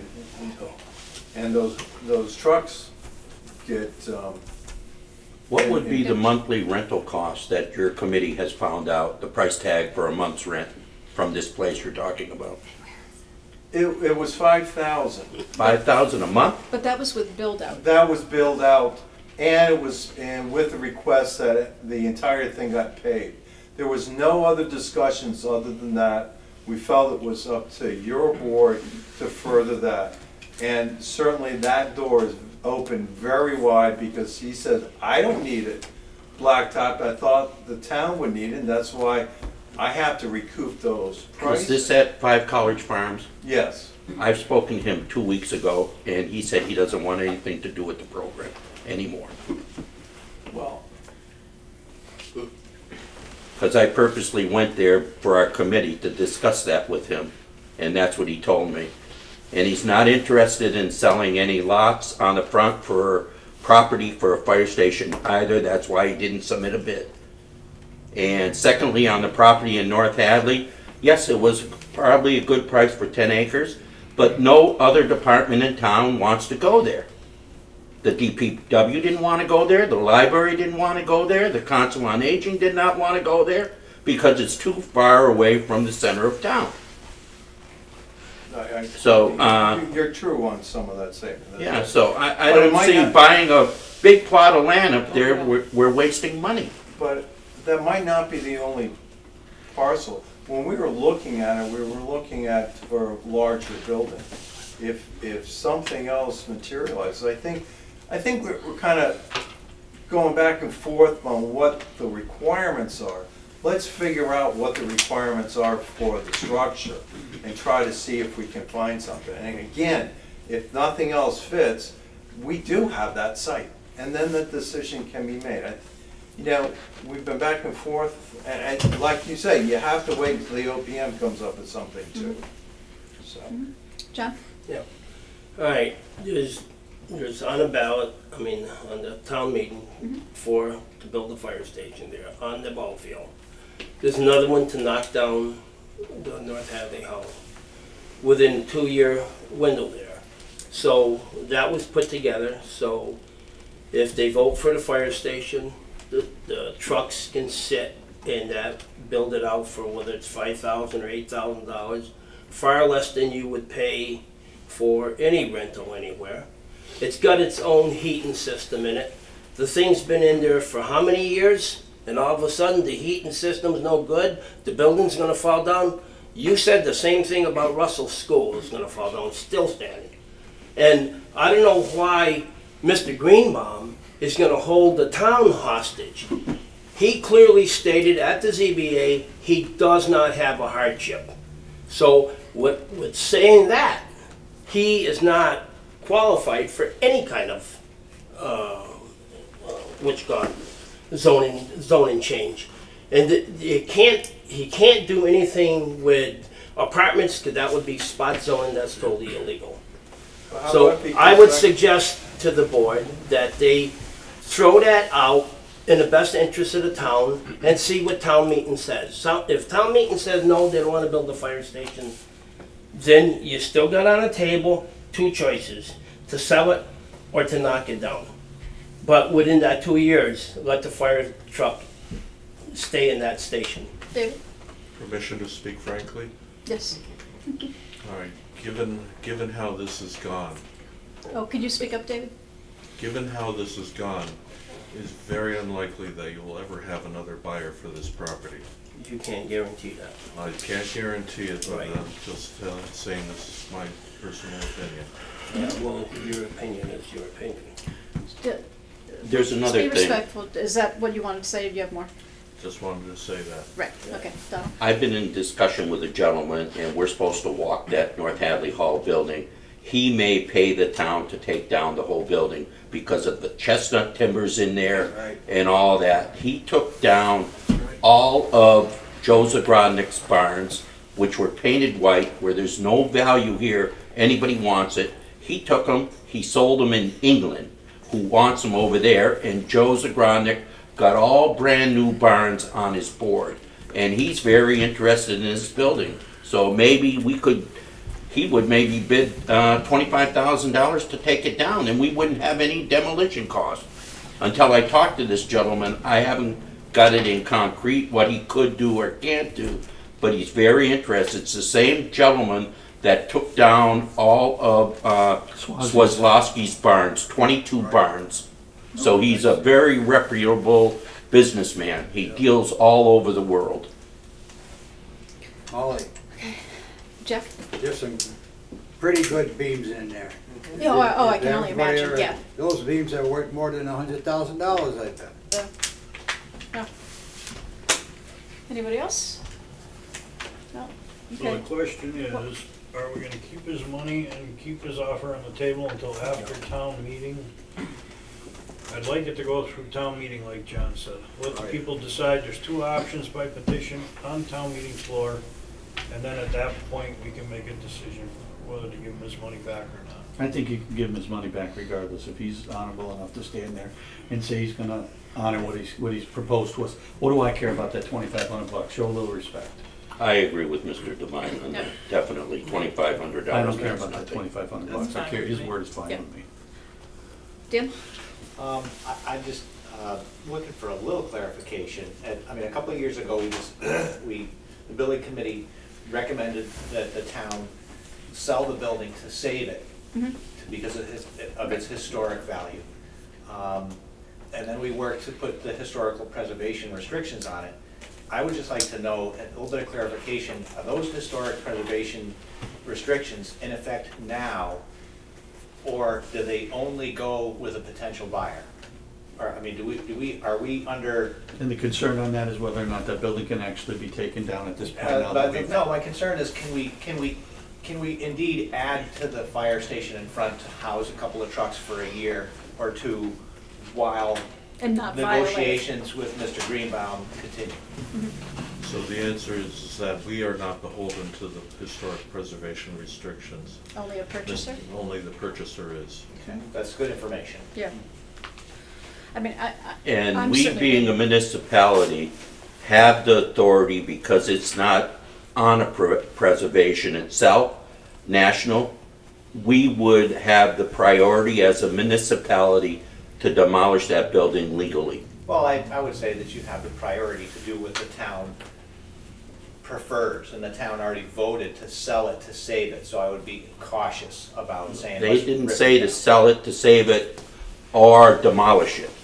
those trucks get. What would be the monthly rental cost that your committee has found out, the price tag for a month's rent from this place you're talking about? It was 5,000. 5,000 a month? But that was with build out. That was billed out, and it was with the request that the entire thing got paid. There was no other discussions other than that. We felt it was up to your board to further that. And certainly that door is open very wide because he said, I don't need it blacktop. I thought the town would need it, and that's why I have to recoup those prices. Is this at 5 College Farms? Yes. I've spoken to him 2 weeks ago, and he said he doesn't want anything to do with the program anymore. Well, Because I purposely went there for our committee to discuss that with him, and that's what he told me. And he's not interested in selling any lots on the front for property for a fire station either. That's why he didn't submit a bid. And secondly, on the property in North Hadley, yes, it was probably a good price for 10 acres, but no other department in town wants to go there. The DPW didn't want to go there, the library didn't want to go there, the Council on Aging did not want to go there because it's too far away from the center of town. You're true on some of that statement. Yeah, so I don't see buying a big plot of land up there, we're wasting money. But that might not be the only parcel. When we were looking at it, we were looking at for a larger building. If something else materializes, I think we're kind of going back and forth on what the requirements are. Let's figure out what the requirements are for the structure and try to see if we can find something. And again, if nothing else fits, we do have that site, and then the decision can be made. You know, we've been back and forth, and like you say, you have to wait until the OPM comes up with something too. So, John? Yeah. All right, there's on a ballot, I mean, on the town meeting to build a fire station there on the ball field. There's another one to knock down the North Hadley Hall within a 2-year window there. So that was put together, so if they vote for the fire station, the trucks can sit and build it out for whether it's $5,000 or $8,000, far less than you would pay for any rental anywhere. It's got its own heating system in it. The thing's been in there for how many years? And all of a sudden the heating system's no good, the building's gonna fall down. You said the same thing about Russell School is gonna fall down, still standing. And I don't know why Mr. Greenbaum is gonna hold the town hostage. He clearly stated at the ZBA he does not have a hardship. So with saying that, he is not qualified for any kind of zoning change. And he can't do anything with apartments because that would be spot zoning, that's totally illegal. So I would suggest to the board that they throw that out in the best interest of the town and see what town meeting says. So if town meeting says no, they don't want to build a fire station, then you still got on the table 2 choices, to sell it or to knock it down. But within that 2 years, let the fire truck stay in that station. David? Permission to speak frankly? Yes. All right, given how this has gone, Oh, could you speak up, David? given how this has gone, it's very unlikely that you will ever have another buyer for this property. You can't guarantee that. I can't guarantee it, but Right. I'm just saying this is my personal opinion. Yeah, well, your opinion is your opinion. There's another Just be thing. respectful. Is that what you wanted to say? Do you have more? Just wanted to say that. Right, okay, Donald. I've been in discussion with a gentleman, and we're supposed to walk that North Hadley Hall building. he may pay the town to take down the whole building because of the chestnut timbers in there Right. and all that. He took down all of Joe Zagrodnik's barns, which were painted white, where there's no value here, anybody wants it. He took them, he sold them in England, who wants them over there, and Joe Zagrodnik got all brand new barns on his board. And he's very interested in this building. So maybe we could, he would maybe bid $25,000 to take it down, and we wouldn't have any demolition costs. Until I talked to this gentleman, I haven't got it in concrete what he could do or can't do, but he's very interested. It's the same gentleman that took down all of Swazlowski's barns, 22 barns. So he's a very reputable businessman. He deals all over the world. Ollie, Jeff? there's some pretty good beams in there. Yeah, oh, I Is can only everybody imagine, are- yeah. Those beams are worth more than $100,000, I bet. Yeah. Anybody else? No? So the Okay. question is, are we gonna keep his money and keep his offer on the table until after town meeting? I'd like it to go through town meeting, like John said. Let the Right. people decide. There's 2 options by petition on town meeting floor. And then at that point, we can make a decision whether to give him his money back or not. I think you can give him his money back regardless, if he's honorable enough to stand there and say he's gonna honor what he's proposed to us. What do I care about that $2,500? Show a little respect. I agree with Mr. Devine on that, definitely, $2,500. I don't care about that's that nothing. $2,500. That's I care, fine his with me. word is fine Yeah. with me. Dan? I'm just looking for a little clarification. I mean, a couple of years ago, the building committee recommended that the town sell the building to save it because of its historic value. And then we worked to put the historical preservation restrictions on it. I would just like to know, a little bit of clarification, are those historic preservation restrictions in effect now, or do they only go with a potential buyer? Or, I mean, are we under, And the concern on that is whether or not that building can actually be taken down at this point now that we've. no, my concern is, can we indeed add to the fire station in front to house a couple of trucks for a year or two while And not violate. negotiations with Mr. Greenbaum continue? So the answer is that we are not beholden to the historic preservation restrictions. Only a purchaser? Only the purchaser is. Okay, that's good information. Yeah. I mean, And I'm we, certainly- being a municipality, have the authority, because it's not on a preservation itself, national, we would have the priority as a municipality to demolish that building legally. Well, I would say that you have the priority to do what the town prefers, and the town already voted to sell it to save it, so I would be cautious about saying. They let's didn't rip say it to down. sell it, to save it, or demolish it.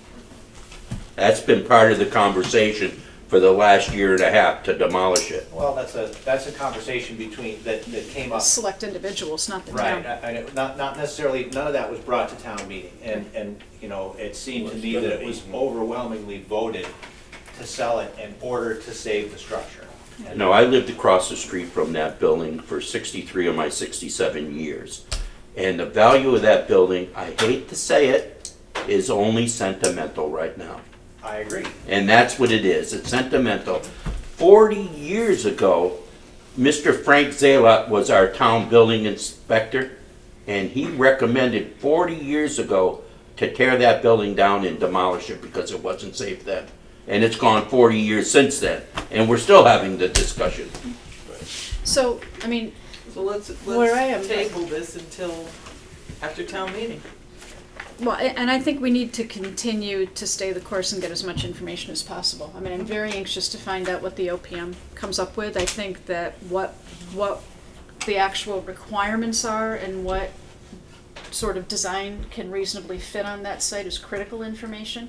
That's been part of the conversation for the last year and a half, to demolish it. Well, that's a conversation between, that came up. select individuals, not the Right, town. not necessarily, none of that was brought to town meeting, and, you know, it seemed to me that it was overwhelmingly voted to sell it in order to save the structure. No, I lived across the street from that building for 63 of my 67 years. And the value of that building, I hate to say it, is only sentimental right now. I agree. And that's what it is, it's sentimental. 40 years ago, Mr. Frank Zalot was our town building inspector, and he recommended 40 years ago to tear that building down and demolish it because it wasn't safe then. And it's gone 40 years since then, and we're still having the discussion. So, I mean, So let's Where I am- table this until after town meeting. well, and I think we need to continue to stay the course and get as much information as possible. I mean, I'm very anxious to find out what the OPM comes up with. I think that what the actual requirements are and what sort of design can reasonably fit on that site is critical information.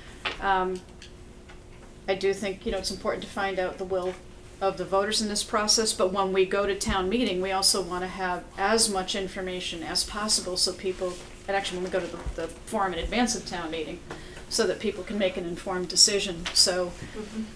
I do think, you know, it's important to find out the will of the voters in this process, but when we go to town meeting, we also want to have as much information as possible so people, and actually when we go to the forum in advance of town meeting, so that people can make an informed decision. So,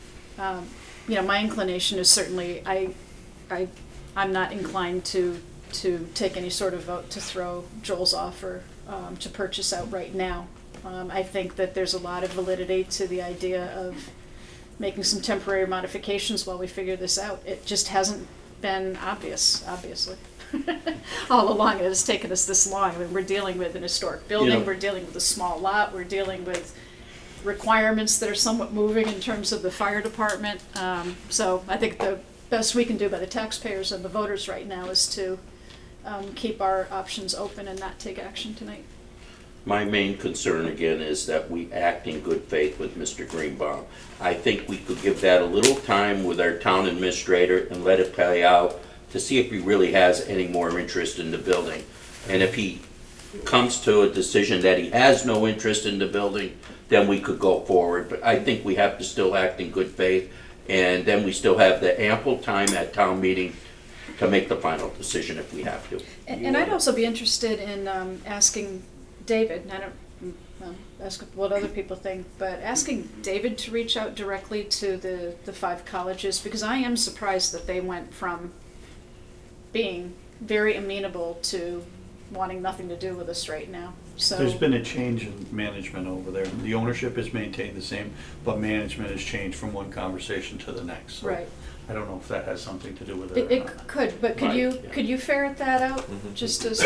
you know, my inclination is certainly, I'm not inclined to to take any sort of vote to throw Joel's offer to purchase outright now. I think that there's a lot of validity to the idea of making some temporary modifications while we figure this out. It just hasn't been obvious, obviously. All along, it has taken us this long. I mean, we're dealing with an historic building, Yeah. we're dealing with a small lot, we're dealing with requirements that are somewhat moving in terms of the fire department. So I think the best we can do by the taxpayers and the voters right now is to keep our options open and not take action tonight. My main concern again is that we act in good faith with Mr. Greenbaum. I think we could give that a little time with our town administrator and let it play out to see if he really has any more interest in the building. And if he comes to a decision that he has no interest in the building, then we could go forward. But I think we have to still act in good faith, and then we still have the ample time at town meeting to make the final decision if we have to. And I'd also be interested in asking David, I don't ask what other people think, but asking David to reach out directly to the 5 colleges, because I am surprised that they went from being very amenable to wanting nothing to do with us right now. So There's been a change in management over there. The ownership is maintained the same, but management has changed from one conversation to the next. So right. I don't know if that has something to do with it or It not. could, but could Right, you yeah. could you ferret that out just as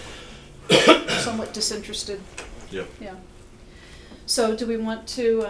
somewhat disinterested? Yep. Yeah. So do we want to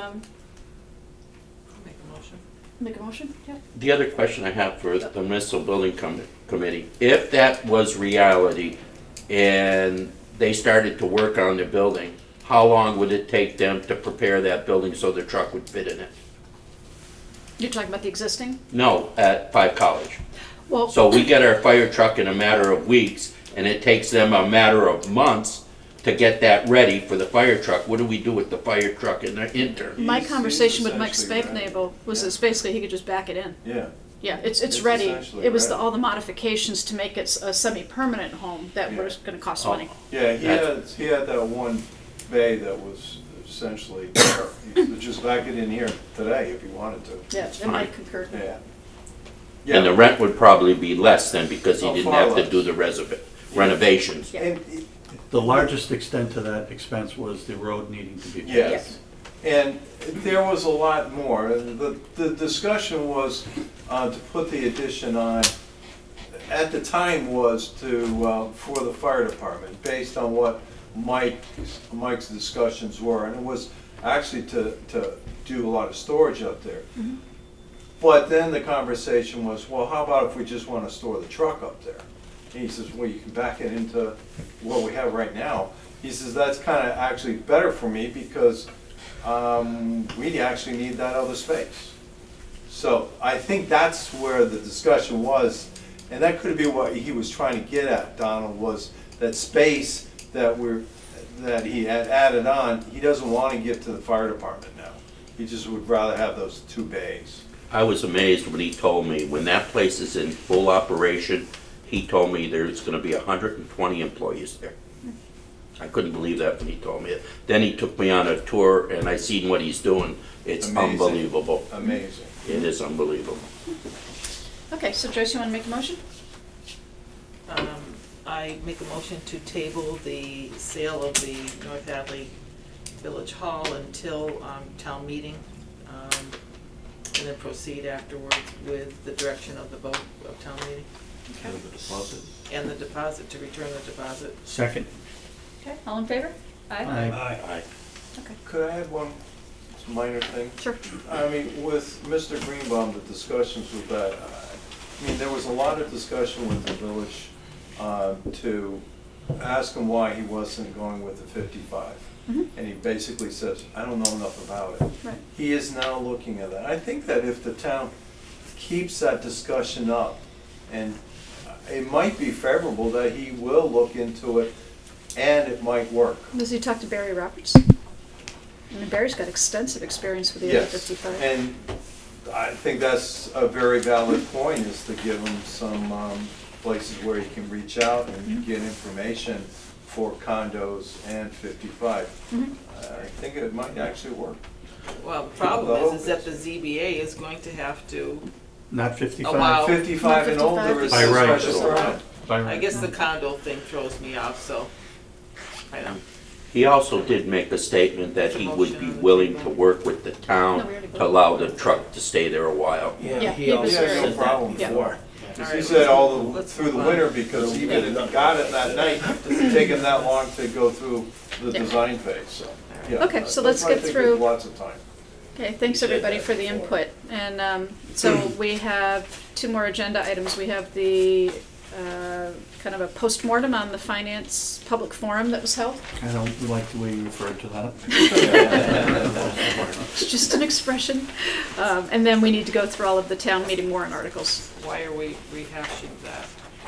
Make a motion. make a motion? Yeah. The other question I have for the municipal building committee, if that was reality and they started to work on the building, how long would it take them to prepare that building so the truck would fit in it? You're talking about the existing? No, at 5 College. Well, So we get our fire truck in a matter of weeks, and it takes them a matter of months to get that ready for the fire truck. What do we do with the fire truck in the interim? my He's conversation with Mike essentially ready. Spakenable was Yeah. that basically he could just back it in. Yeah. Yeah, it's It's ready. essentially It was ready. all the modifications to make it a semi-permanent home that Yeah. was gonna cost Oh. money. Yeah, he had that one bay that was essentially there. He could just back it in here today if he wanted to. Yeah, That's and Mike fine. concurred. Yeah. And the rent would probably be less then because he Oh, didn't far have to less. do the renovations. Yeah. And, The largest extent to that expense was the road needing to be paved. yes. And there was a lot more. The discussion was to put the addition on, at the time was to, for the fire department, based on what Mike's discussions were. And it was actually to do a lot of storage up there. But then the conversation was, well, how about if we just want to store the truck up there? And he says, well, you can back it into what we have right now. He says, that's kind of actually better for me because we actually need that other space. So I think that's where the discussion was, and that could be what he was trying to get at, Donald, was that space that he had added on, he doesn't want to give to the fire department now. He just would rather have those 2 bays. I was amazed when he told me, when that place is in full operation, he told me there's gonna be 120 employees there. I couldn't believe that when he told me it. Then he took me on a tour and I seen what he's doing. It's Amazing. unbelievable. Amazing. It is unbelievable. Okay, so Joyce, you wanna make a motion? I make a motion to table the sale of the North Hadley Village Hall until town meeting, and then proceed afterwards with the direction of the vote of town meeting. And the deposit. And the deposit, to return the deposit. Second. Okay, all in favor? Aye. Aye. Aye. Okay, Could I add one minor thing? sure. I mean, with Mr. Greenbaum, the discussions with that, I mean, there was a lot of discussion with the village to ask him why he wasn't going with the 55. And he basically says, I don't know enough about it. Right. He is now looking at that. I think that if the town keeps that discussion up, and it might be favorable that he will look into it, and it might work. Does he talk to Barry Roberts? I mean, Barry's got extensive experience with the Yes, A55. and I think that's a very valid point, is to give him some places where he can reach out and get information for condos and 55. I think it might actually work. Well, the problem is that the ZBA is going to have to Not 55. allow. 55 and older is a By right. special permit. by I right. guess the condo thing throws me off, so, I don't. He also did make a statement that he would be willing to work with the No, town we already to allow the truck to stay there a while. Yeah, he he also was Yeah, no said that problem. before. He said through the winter, because even if you got it that night, it doesn't take him that long to go through the Yeah. design phase, so, yeah. Okay, so let's that's why I get think through- there's lots of time. Okay, thanks everybody for the input. And so we have 2 more agenda items. We have the kind of a postmortem on the finance public forum that was held. I don't like the way you referred to that. It's just an expression. And then we need to go through all of the town meeting warrant articles. Why are we rehashing that?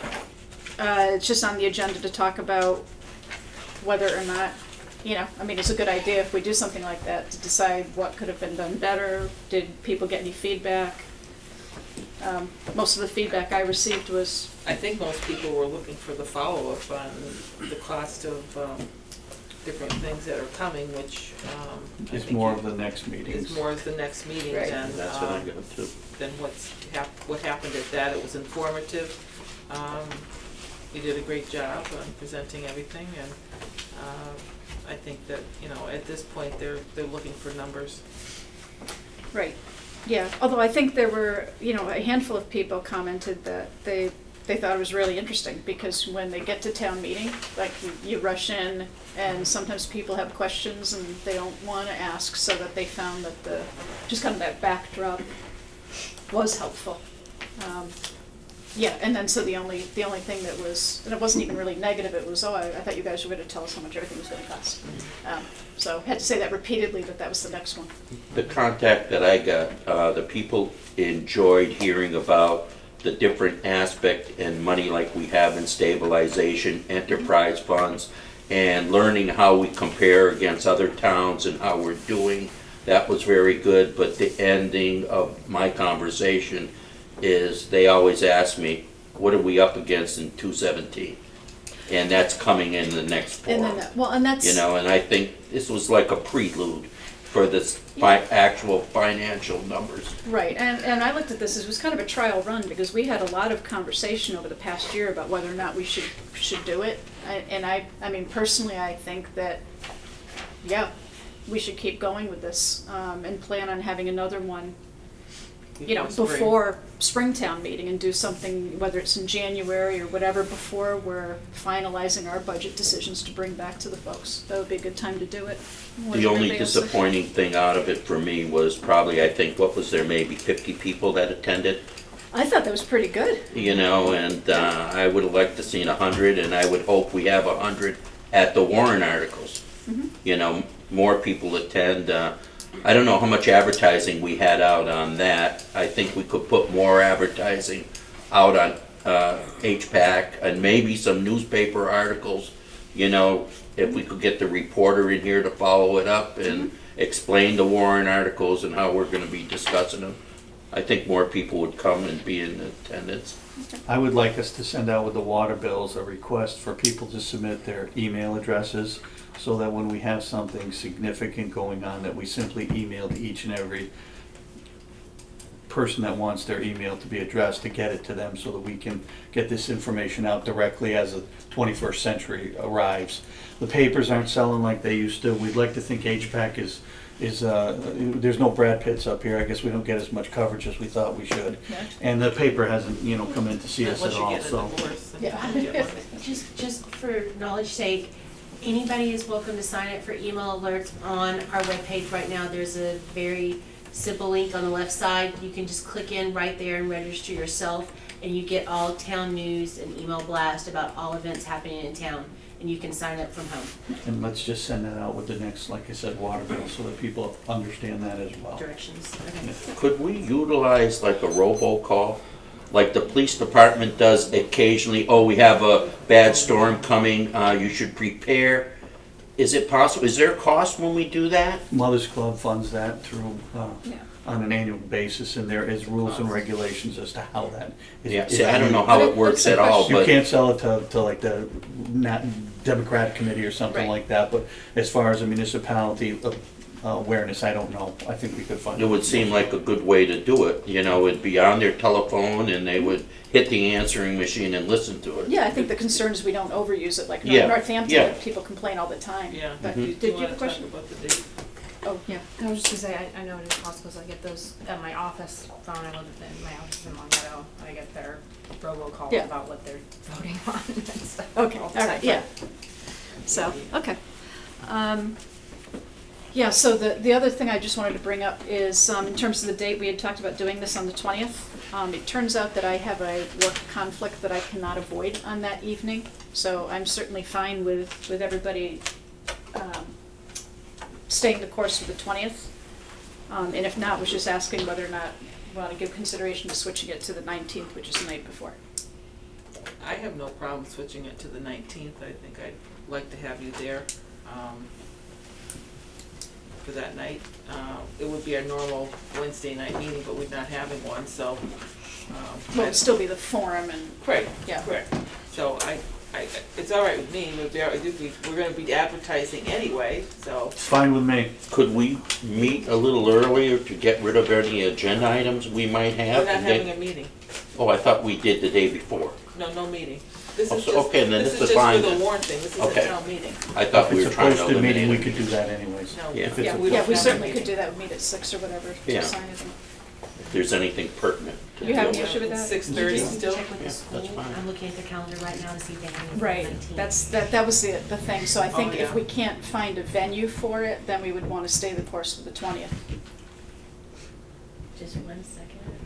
It's just on the agenda to talk about whether or not, you know, I mean, it's a good idea if we do something like that to decide what could have been done better. Did people get any feedback? Most of the feedback I received was, I think most people were looking for the follow-up on the cost of different things that are coming, which I It's think more of the next meetings. is more of the next meetings, Right. and That's what I got too. then what happened at that. It was informative. You did a great job on presenting everything, and I think that, you know, at this point they're looking for numbers. right, yeah. Although I think there were, you know, a handful of people commented that they thought it was really interesting because when they get to town meeting, like you rush in and sometimes people have questions and they don't want to ask, so that they found that just kind of that backdrop was helpful. Yeah, and then so the only thing that was, and it wasn't even really negative, it was, I thought you guys were going to tell us how much everything was going to cost. So had to say that repeatedly, that was the next one. The contact that I got, the people enjoyed hearing about the different aspect and money like we have in stabilization, enterprise funds, and learning how we compare against other towns and how we're doing. That was very good, but the ending of my conversation is they always ask me, what are we up against in 217? And that's coming in the next forum. And then, and that's, You know, and I think this was like a prelude for this actual financial numbers. right, and I looked at this, it was kind of a trial run because we had a lot of conversation over the past year about whether or not we should do it. And I mean, personally, I think that, yeah, we should keep going with this and plan on having another one, you know, Spring. before Springtown meeting, and do something, whether it's in January or whatever, before we're finalizing our budget decisions to bring back to the folks. That would be a good time to do it. What The does only everybody else think? disappointing thing out of it for me was probably, I think, what was there, maybe 50 people that attended? I thought that was pretty good. You know, and I would have liked to seen 100, and I would hope we have 100 at the warrant articles. Mhm. You know, more people attend. I don't know how much advertising we had out on that. I think we could put more advertising out on HPAC and maybe some newspaper articles. You know, if we could get the reporter in here to follow it up and explain the warrant articles and how we're going to be discussing them, I think more people would come and be in attendance. I would like us to send out with the water bills a request for people to submit their email addresses so that when we have something significant going on, that we simply email to each and every person that wants their email to be addressed to get it to them so that we can get this information out directly as the 21st century arrives. The papers aren't selling like they used to. We'd like to think HPAC is there's no Brad Pitts up here. I guess we don't get as much coverage as we thought we should. Yeah. And the paper hasn't, you know, come in to see us at Unless you all, get a so. divorce, then Yeah. you get one. Just for knowledge sake, anybody is welcome to sign up for email alerts on our webpage right now. There's a very simple link on the left side. You can just click in right there and register yourself, and you get all town news and email blast about all events happening in town, and you can sign up from home. And let's just send that out with the next, like I said, water bill, so that people understand that as well. Directions. Okay. Could we utilize like a robocall? Like the police department does occasionally, oh, we have a bad storm coming, you should prepare. Is it possible, is there a cost when we do that? Mothers Club funds that through, Yeah. on an annual basis, and there is rules and regulations as to how that is. Yeah, see, I don't know how it works at all, You but can't sell it to like the Democratic Committee or something Right. like that, but as far as a municipality awareness, I don't know. I think we could find. It would seem like a good way to do it, you know, it'd be on their telephone and they would hit the answering machine and listen to it. Yeah, I think the concern is we don't overuse it, like Yeah, Northampton, yeah. people complain all the time. Yeah. But Mhm. did you have a question? About the date? Oh, Yeah, I was just gonna say, I know it is possible, so I get those at my office phone, I live in my office in Long Meadow, and I get their robocalls Yeah. about what they're voting on and stuff. okay, all all the time. right, yeah. So, okay. Yeah, so the other thing I just wanted to bring up is, in terms of the date, we had talked about doing this on the 20th. It turns out that I have a work conflict that I cannot avoid on that evening, so I'm certainly fine with everybody staying the course for the 20th. And if not, was just asking whether or not we want to give consideration to switching it to the 19th, which is the night before. I have no problem switching it to the 19th. I think I'd like to have you there for that night. It would be our normal Wednesday night meeting, but we're not having one, so. Well, it'd still be the forum and, Right, yeah. correct. So it's all right with me. We're gonna be advertising anyway, so. It's fine with me. Could we meet a little earlier to get rid of any agenda items we might have? We're not and then- having a meeting. Oh, I thought we did the day before. No meeting. This Oh, is so- just, okay, then this this is is just fine for the then. warrant thing. This is a Okay. town meeting. I thought If we it's were a trying to posted eliminate meeting, we it. could do that anyways. No, Yeah. If it's Yeah, a- we yeah, don't we have a certainly meeting. could do that, we'd meet at 6 or whatever, Yeah. to sign anything. If there's anything pertinent to You have deal any with. issue with that? 6:30 Just still? check with the Yeah, school. that's fine. I'm looking at the calendar right now to see if they have anything on the Right, 19th. that was the thing, so I think Oh, if yeah. we can't find a venue for it, then we would want to stay the course for the 20th. Just 1 second.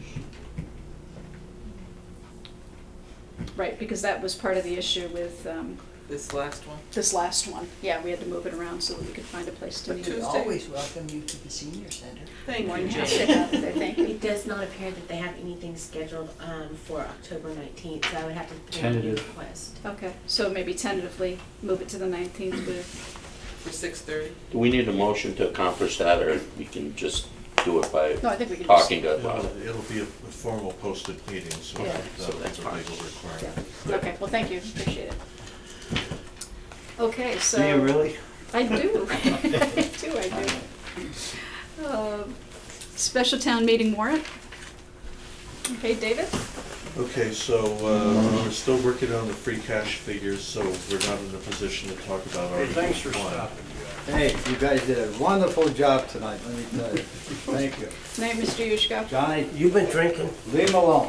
Right, because that was part of the issue with This last one. this last one. Yeah, we had to move it around so that we could find a place to But meet. We Tuesday. always welcome you to the senior center. Thank More you, than happy to Jane. have it there, thank you. It does not appear that they have anything scheduled for October 19th, so I would have to put in a Tentative. request. Okay, so maybe tentatively move it to the 19th with, For 6:30. Do we need a motion to accomplish that, or we can just do it by no, I think we can just. talking about it? It'll be a formal posted meeting, so Yeah. So that'll be that's the fine. legal requirement. Yeah. Okay, well, thank you, appreciate it. Okay, so. Do you really? I do. I do. Special town meeting warrant. Okay, David? Okay, so we're still working on the free cash figures, so we're not in a position to talk about Hey, thanks for Article 1. stopping. Hey, you guys did a wonderful job tonight, let me tell you. Thank you. Name, Mr. Yushko. Johnny, You've been drinking? leave him alone.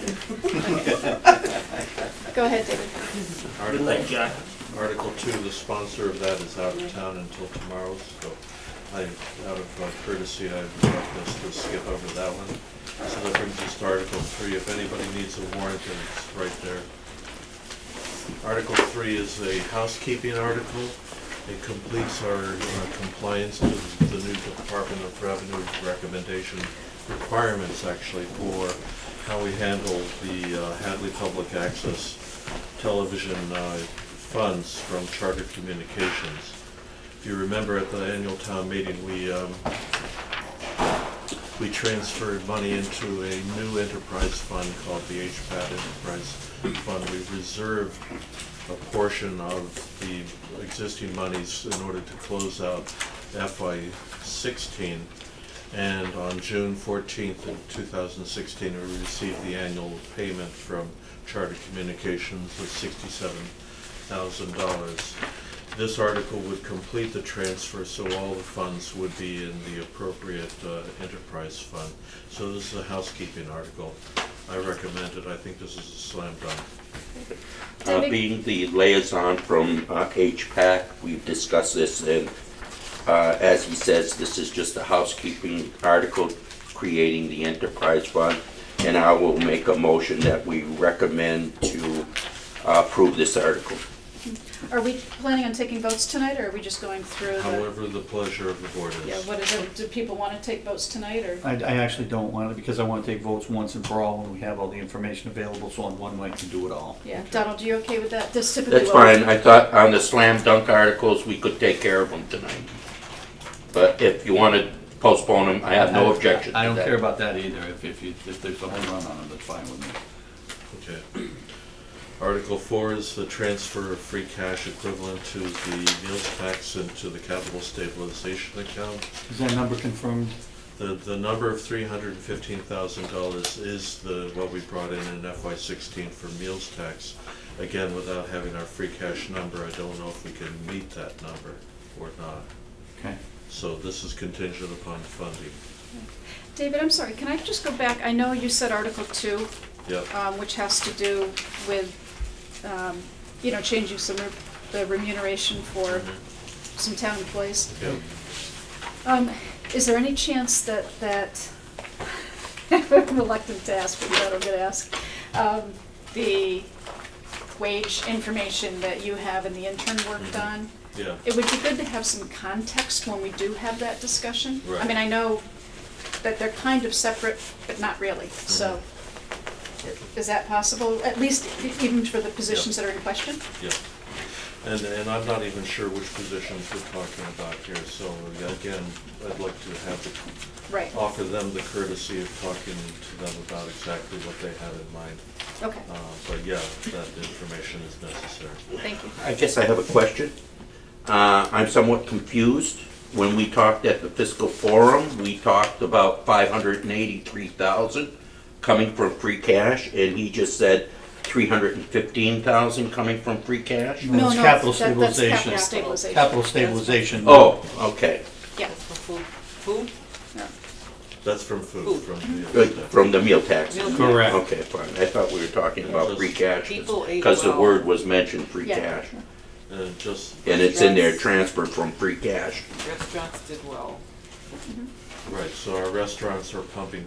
Go ahead, David. Good night, Jack. Article 2, the sponsor of that is out of town until tomorrow, so out of courtesy, I've asked us to skip over that one. So that brings us to Article 3. If anybody needs a warrant, it's right there. Article 3 is a housekeeping article. It completes our compliance to the new Department of Revenue recommendation requirements, actually, for how we handle the Hadley Public Access television funds from Charter Communications. If you remember at the annual town meeting, we transferred money into a new enterprise fund called the HPAT Enterprise Fund. We reserved a portion of the existing monies in order to close out FY16. And on June 14th of 2016, we received the annual payment from Charter Communications of $67,000. This article would complete the transfer, so all the funds would be in the appropriate enterprise fund. So this is a housekeeping article. I recommend it. I think this is a slam dunk. Being the liaison from HPAC, we've discussed this, and as he says, this is just a housekeeping article creating the enterprise fund, and I will make a motion that we recommend to approve this article. Are we planning on taking votes tonight, or are we just going through the? However the pleasure of the board is. Yeah, what is it, do people want to take votes tonight, or? I actually don't want it, because I want to take votes once and for all when we have all the information available, so on one night can do it all. Yeah, Donald, are you okay with that? This typically. That's what we- fine. I thought on the slam dunk articles, we could take care of them tonight. But if you want to postpone them, I have no objection to that. I don't care about that either, if there's a home run on it, that's fine with me. Okay. Article 4 is the transfer of free cash equivalent to the meals tax into the capital stabilization account. Is that number confirmed? The number of $315,000 is what we brought in FY16 for meals tax. Again, without having our free cash number, I don't know if we can meet that number or not. Okay. So this is contingent upon funding. David, I'm sorry, can I just go back? I know you said Article 2, Yep. which has to do with, you know, changing the remuneration for some town employees. Yep. Is there any chance that I'm reluctant to ask, but I'm going to ask, the wage information that you have and the intern worked on, Yeah. it would be good to have some context when we do have that discussion. Right. I mean, I know that they're kind of separate, but not really. So is that possible, at least even for the positions that are in question? Yeah. And I'm not even sure which positions we're talking about here, so again, I'd like to have Right. offer them the courtesy of talking to them about exactly what they had in mind. Okay, But yeah, that information is necessary. thank you. I guess I have a question. I'm somewhat confused. When we talked at the fiscal forum, we talked about 583,000 coming from free cash, and he just said 315,000 coming from free cash? No, It's no, capital that's stabilization. capital stabilization. Capital stabilization. Oh, okay. Yeah. Food? That's from food, from the. Good, from the meal tax. Correct. Okay, fine. I thought we were talking about free cash, People ate because the well. word was mentioned, free Yeah. cash. And just, And it's in there, transferred from free cash. Restaurants did well. right, so our restaurants are pumping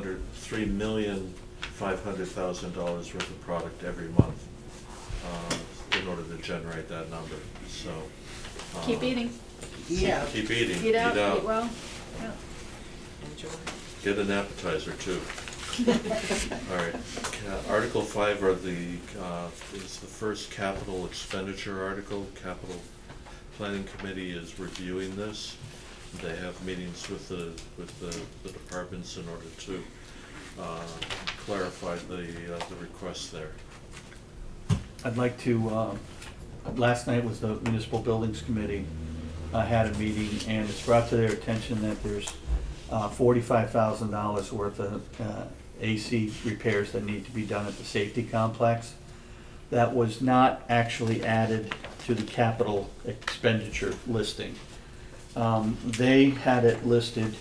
$3,500,000 worth of product every month in order to generate that number, so. Keep eating, Yeah. Keep eating, eat out, eat well. Yeah. Enjoy. Get an appetizer too. All right, Article 5 is the first capital expenditure article. Capital Planning Committee is reviewing this. They have meetings with the departments in order to clarify the requests there. I'd like to, last night was the Municipal Buildings Committee had a meeting, and it's brought to their attention that there's $45,000 worth of AC repairs that need to be done at the safety complex. That was not actually added to the capital expenditure listing. They had it listed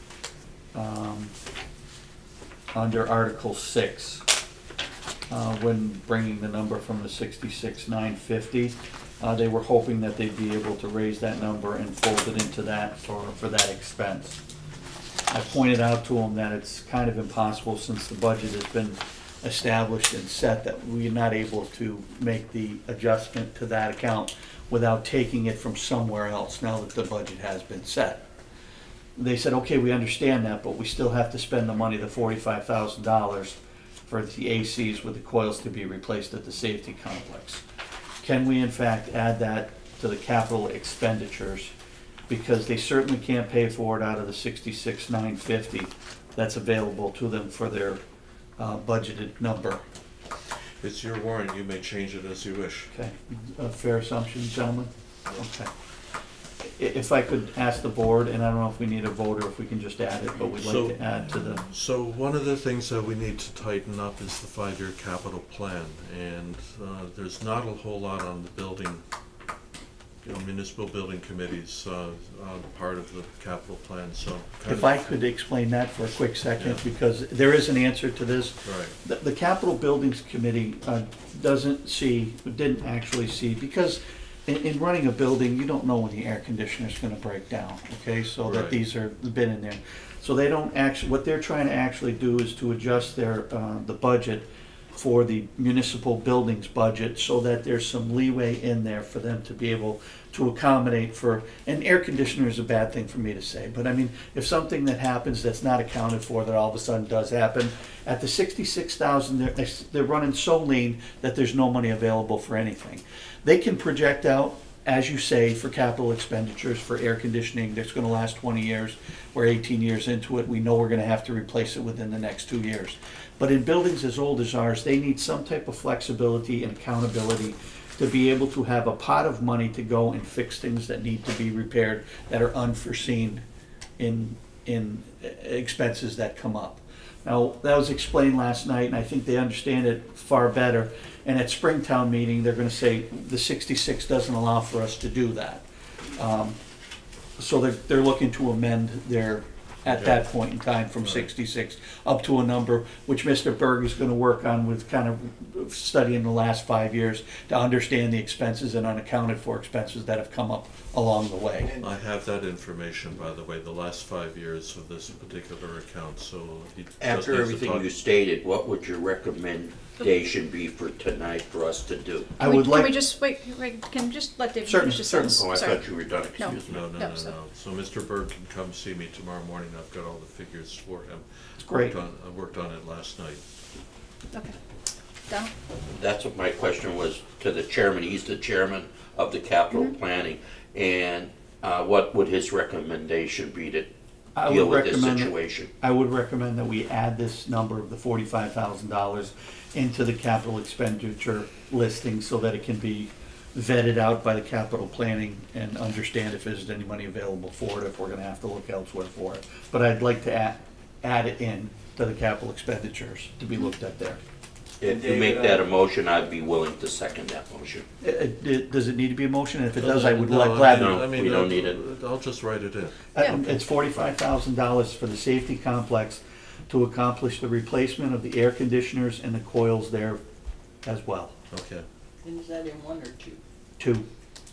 under Article 6 when bringing the number from the 66,950. They were hoping that they'd be able to raise that number and fold it into that for that expense. I pointed out to them that it's kind of impossible, since the budget has been established and set, that we're not able to make the adjustment to that account without taking it from somewhere else now that the budget has been set. They said, okay, we understand that, but we still have to spend the money, the $45,000 for the ACs with the coils to be replaced at the safety complex. Can we in fact add that to the capital expenditures? Because they certainly can't pay for it out of the 66,950 that's available to them for their budgeted number. It's your warrant, you may change it as you wish. Okay, a fair assumption, gentlemen? Okay. If I could ask the board, and I don't know if we need a vote or if we can just add it, but we'd like to add to the, So one of the things that we need to tighten up is the 5-year capital plan, and there's not a whole lot on the building, municipal building committees part of the capital plan, so. if I could explain that for a quick second, Yeah. because there is an answer to this. Right, The Capital Buildings Committee didn't actually see, because in running a building, you don't know when the air conditioner's gonna break down, okay? So that Right. these are been in there. So they don't actually, what they're trying to actually do is to adjust their, the budget for the municipal buildings budget, so that there's some leeway in there for them to be able to accommodate for, and air conditioner is a bad thing for me to say, but I mean, if something that happens that's not accounted for, that all of a sudden does happen, at the 66,000, they're running so lean that there's no money available for anything. They can project out as you say, for capital expenditures, for air conditioning, that's gonna last 20 years. We're 18 years into it, we know we're gonna have to replace it within the next 2 years. But in buildings as old as ours, they need some type of flexibility and accountability to be able to have a pot of money to go and fix things that need to be repaired, that are unforeseen in expenses that come up. Now, that was explained last night, and I think they understand it far better. And at Springtown meeting, they're gonna say the 66 doesn't allow for us to do that. So they're looking to amend their, at that point in time, from 66 up to a number, which Mr. Berg is gonna work on with kind of studying the last 5 years to understand the expenses and unaccounted for expenses that have come up along the way. I have that information, by the way, the last 5 years of this particular account, so he just After needs to everything talk- you stated, what would your recommendation be for tonight for us to do? I would like. Can we just, wait, can you just let David Certainly, finish his certainly. sentence? Oh, I Sorry. thought you were done, No. excuse me. No. so- So Mr. Berg can come see me tomorrow morning. I've got all the figures for him. It's great. I worked on it last night. Okay. Done? That's what my question was to the chairman. He's the chairman of the capital planning. And what would his recommendation be to I deal would with this recommend, situation? I would recommend that we add this number of the $45,000 into the capital expenditure listing so that it can be vetted out by the capital planning and understand if there's any money available for it, if we're gonna have to look elsewhere for it. But I'd like to add it in to the capital expenditures to be looked at there. If you make that a motion, I'd be willing to second that motion. Does it need to be a motion? And if it does, I would No, gladly. No, we don't need it. I'll just write it in. Yeah. It's $45,000 for the safety complex to accomplish the replacement of the air conditioners and the coils there as well. Okay. And is that in one or two? 2.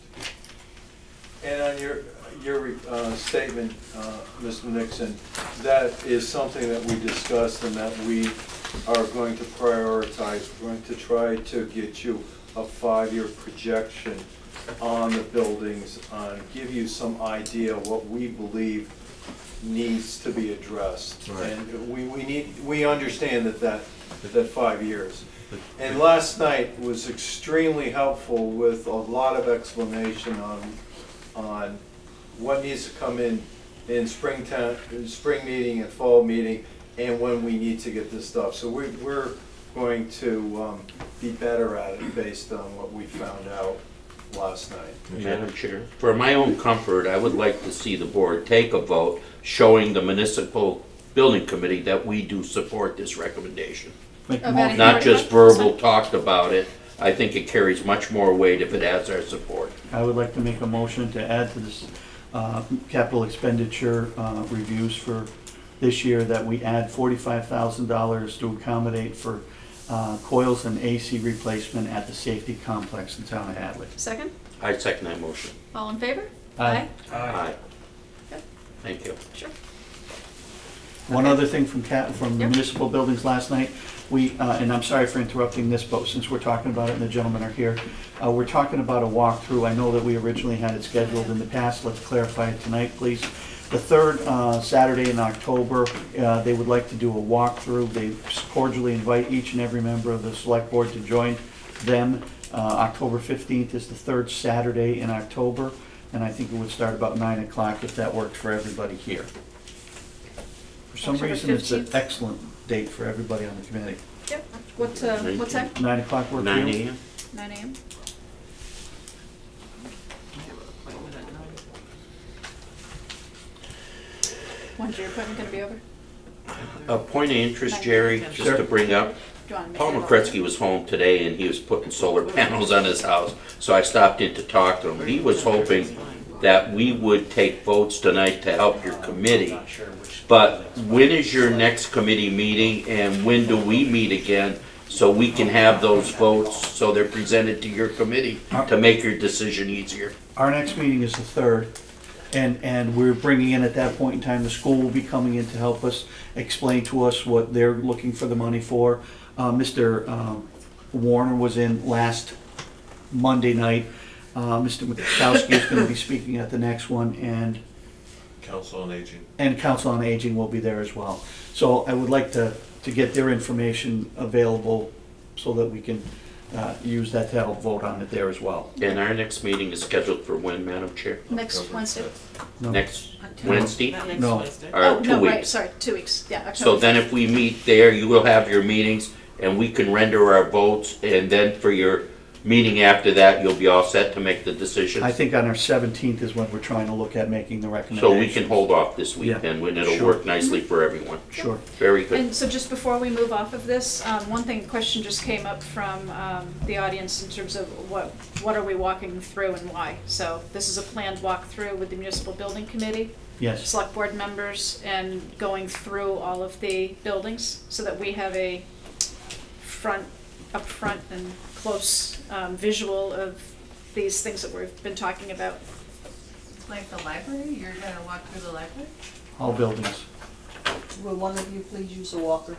And on your statement, Mr. Nixon, that is something that we discussed and that we are going to prioritize. We're going to try to get you a 5-year projection on the buildings, give you some idea of what we believe needs to be addressed. Right. And we understand that 5 years. And last night was extremely helpful with a lot of explanation on what needs to come in spring meeting and fall meeting, and when we need to get this stuff. So we're going to be better at it based on what we found out last night. Madam Chair, for my own comfort, I would like to see the board take a vote showing the municipal building committee that we do support this recommendation. Make a Of motion. adding Not just 45%? verbal talked about it. I think it carries much more weight if it has our support. I would like to make a motion to add to this capital expenditure reviews for this year that we add $45,000 to accommodate for coils and AC replacement at the safety complex in town of Hadley. Second? I second that motion. All in favor? Aye. Aye. Yep. Thank you. Sure. One other thing from the Yep. municipal buildings last night, we, and I'm sorry for interrupting this, but since we're talking about it and the gentlemen are here, we're talking about a walkthrough. I know that we originally had it scheduled in the past. Let's clarify it tonight, please. The third Saturday in October, they would like to do a walkthrough. They cordially invite each and every member of the select board to join them. October 15th is the third Saturday in October, and I think it would start about 9 o'clock if that worked for everybody here. For some October reason, it's an 15th. excellent date for everybody on the committee. Yep. What time? 9 o'clock work for 9 you? a.m.? 9 a.m. When's your appointment gonna be over? A point of interest, Jerry, just Sure. to bring up. Do you want to make Paul it McCretsky was home today and he was putting solar panels on his house, so I stopped in to talk to him. He was hoping that we would take votes tonight to help your committee. But when is your next committee meeting and when do we meet again so we can have those votes so they're presented to your committee to make your decision easier? Our next meeting is the 3rd, and we're bringing in at that point in time, the school will be coming in to help us explain to us what they're looking for the money for. Mr. Warner was in last Monday night. Mr. Mikowski is going to be speaking at the next one, and Council on Aging. Council on Aging will be there as well. So I would like to get their information available so that we can use that to help vote on it there as well. And our next meeting is scheduled for when, Madam Chair? Next October Wednesday. 5th. No. Next Wednesday? Not next No. Wednesday. Or Oh, 2 no, right, weeks? sorry, 2 weeks, yeah, October. So then if we meet there, you will have your meetings, and we can render our votes, and then for your meeting after that, you'll be all set to make the decisions? I think on our 17th is when we're trying to look at making the recommendation. So we can hold off this week Yeah. then, when it'll Sure. work nicely for everyone. Sure. Very good. And so just before we move off of this, one question just came up from the audience in terms of what are we walking through and why? So this is a planned walkthrough with the Municipal Building Committee, Yes. select board members, and going through all of the buildings so that we have a up front and close visual of these things that we've been talking about. Like the library, you're gonna walk through the library? All buildings. Will one of you please use a walker?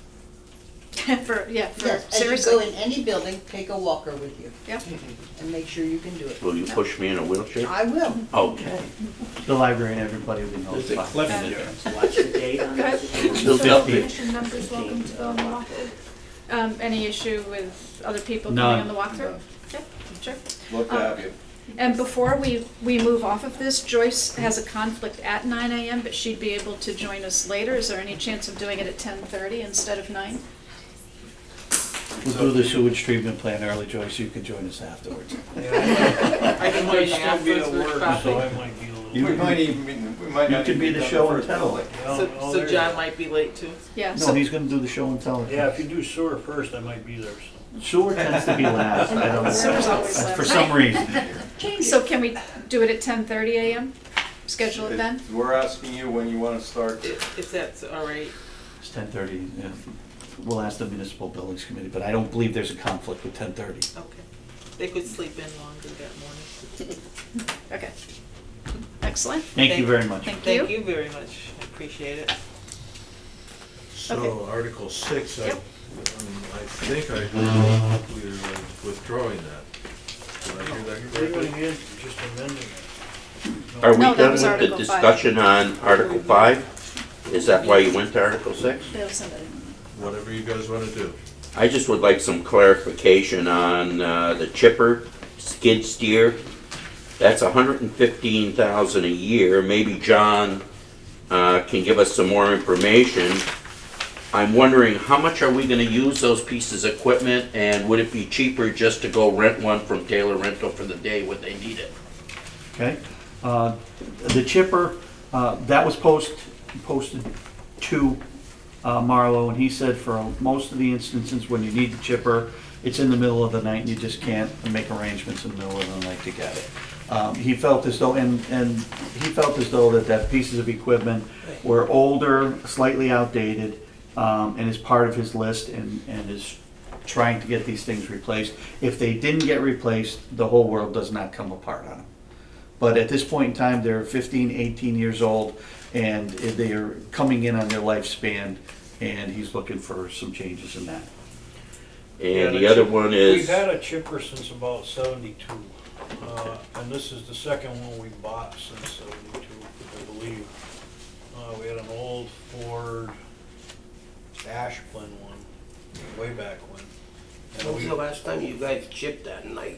For Yes, as you seriously. go in any building, take a walker with you Yep. and make sure you can do it. Will you push me in a wheelchair? I will. Okay. The library and everybody we know. There's a clip in there. What's the date on Go ahead. Still So, 50. commission members welcome to go on the walkthrough. Any issue with other people None. coming on the walkthrough? Okay, sure. Love to have you. And before we move off of this, Joyce has a conflict at 9 AM, but she'd be able to join us later. Is there any chance of doing it at 10:30 instead of 9? We'll do the sewage treatment plant early, Joyce, you can join us afterwards. I can I wait might still be afterwards at for work, coffee. so I might be a little. You We might even, we might You not could even be the done show first and tell. building. Oh, So there John you might be late too? Yeah, No, so, he's gonna do the show and tell. go. Yeah, if you do sewer first, I might be there, so. Sewer tends to be last, I don't know. Sewer's always last. For some reason. so can we do it at 10:30 AM? Schedule it then? We're asking you when you want to start. If that's all right. It's 10:30, yeah. We'll ask the Municipal Buildings Committee, but I don't believe there's a conflict with 10:30. Okay. They could sleep in longer that morning. Okay. Excellent. Thank you very much. Thank you. Thank you very much. I appreciate it. So, Okay. Article 6, I Yep. think we're withdrawing that. Did I hear that Leaving correctly? it in, just amending it. Are we No, that done was with the Article 5. discussion on Article 5? Is that why you went to Article 6? They'll send it in. Whatever you guys want to do. I just would like some clarification on the chipper, skid steer. That's $115,000 a year. Maybe John can give us some more information. I'm wondering, how much are we gonna use those pieces of equipment, and would it be cheaper just to go rent one from Taylor Rental for the day when they need it? Okay? The chipper, that was posted to Marlo, and he said for most of the instances when you need the chipper, it's in the middle of the night and you just can't make arrangements in the middle of the night to get it. He felt as though, and he felt as though that pieces of equipment were older, slightly outdated, and is part of his list and is trying to get these things replaced. If they didn't get replaced, the whole world does not come apart on them. But at this point in time, they're 15, 18 years old, and they are coming in on their lifespan, and he's looking for some changes in that. And the other one is, We've had a chipper since about 72, and this is the second one we bought since 72, I believe. We had an old Ford Ashplin one, way back when. And When was we- the last time you guys chipped that night?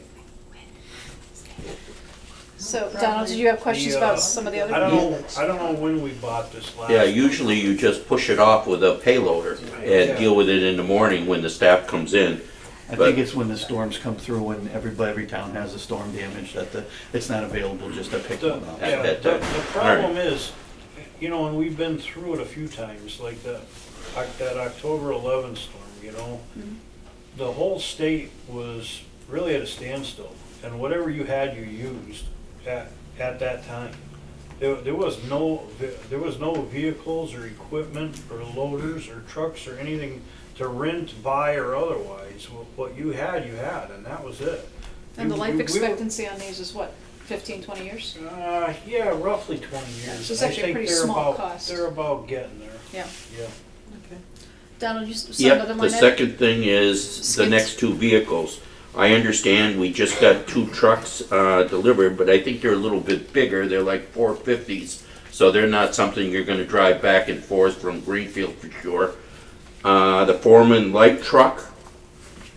So, Donald, did you have questions about some of the other? I don't know when we bought this last. yeah, usually you just push it off with a payloader and deal with it in the morning when the staff comes in. I But- think it's when the storms come through and every town has a storm damage that it's not available just to pick The, one up. yeah, that the time. problem is, you know, and we've been through it a few times, like that October 11 storm, you know? Mhm. The whole state was really at a standstill, and whatever you had, you used at that time. There was no vehicles or equipment or loaders or trucks or anything to rent, buy, or otherwise. What you had, and that was it. And the We- life we were- expectancy on these is what, 15, 20 years? Yeah, roughly 20 years. So it's I actually a think pretty they're small about- cost. They're about getting there, Yeah. yeah. Donald, you said Yep, another the one, Ed? second thing is the Skids. next two vehicles. I understand we just got 2 trucks delivered, but I think they're a little bit bigger. They're like 450s, so they're not something you're gonna drive back and forth from Greenfield for sure. The Foreman light truck,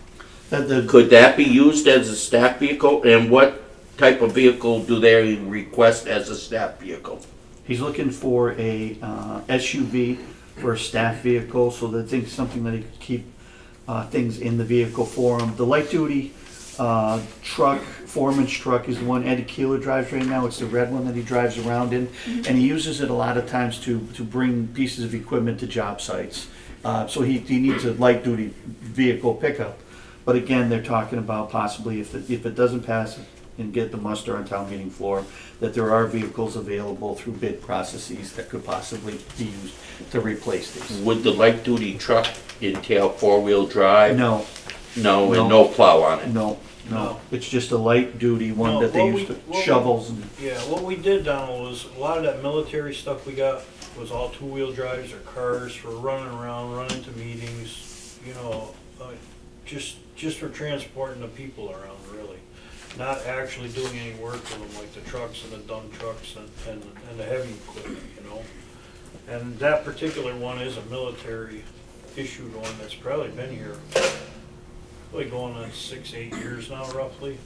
Could that be used as a staff vehicle? And what type of vehicle do they request as a staff vehicle? He's looking for a SUV for a staff vehicle, so that things something that he could keep things in the vehicle for him. The light duty truck, foreman's truck, is the one Eddie Keeler drives right now. It's the red one that he drives around in, and he uses it a lot of times to bring pieces of equipment to job sites. So he needs a light duty vehicle pickup. But again, they're talking about possibly if it doesn't pass and get the muster on town meeting floor, that there are vehicles available through bid processes that could possibly be used to replace these. Would the light duty truck entail 4-wheel drive? No. No, and no plow on it? No. No. It's just a light duty one No, that they what use we- to shovels and. Yeah, what we did, Donald, was a lot of that military stuff we got was all two-wheel drives or cars for running around, running to meetings, you know, just for transporting the people around, really. Not actually doing any work with them, like the trucks and the dump trucks and the heavy equipment, you know. And that particular one is a military issued one that's probably been here, probably going on 6-8 years now, roughly.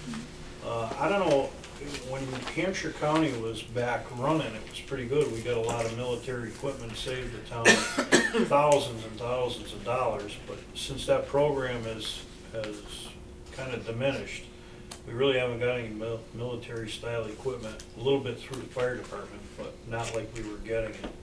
I don't know, when Hampshire County was back running, it was pretty good. We got a lot of military equipment, saved the town thousands and thousands of dollars. But since that program has kind of diminished, we really haven't got any military style equipment. A little bit through the fire department, but not like we were getting it.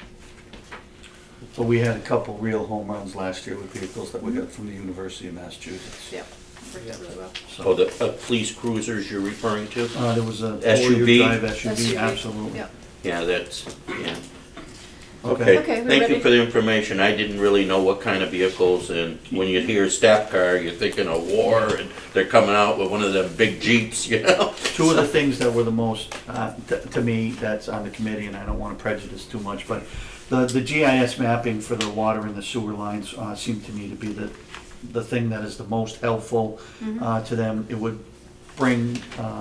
So we had a couple real home runs last year with vehicles that we got from the University of Massachusetts. Yeah, worked out really well. Oh, the police cruisers you're referring to? There was a SUV? 4-wheel drive SUV, absolutely. Yeah. Yeah, that's, yeah. Okay. Okay, we're Thank you ready? for the information. I didn't really know what kind of vehicles, and when you hear staff car, you're thinking of war, and they're coming out with one of them big Jeeps, you know? Two of the things that were the most, to me, that's on the committee, and I don't want to prejudice too much, but the GIS mapping for the water and the sewer lines seemed to me to be the thing that is the most helpful to them. It would bring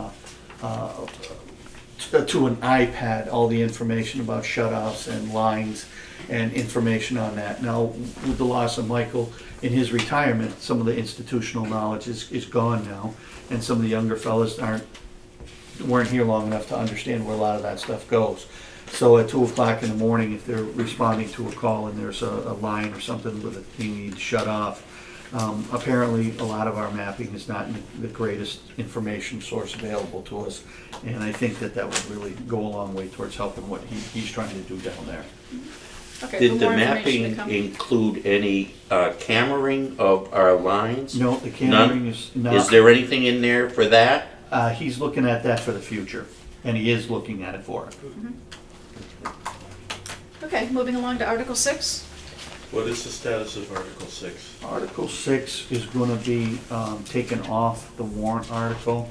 to an iPad all the information about shutoffs and lines and information on that. Now, with the loss of Michael in his retirement, some of the institutional knowledge is gone now, and some of the younger fellas weren't here long enough to understand where a lot of that stuff goes. So at 2 o'clock in the morning, if they're responding to a call and there's a line or something with it you need to shut off, apparently a lot of our mapping is not the greatest information source available to us, and I think that would really go a long way towards helping what he's trying to do down there. Okay, Did the more information to mapping come. include any cammering of our lines? No, the None? cammering is not. Is there anything in there for that? He's looking at that for the future, and he is looking at it for it. Okay, moving along to Article 6. What is the status of Article 6? Article 6 is going to be taken off the warrant article.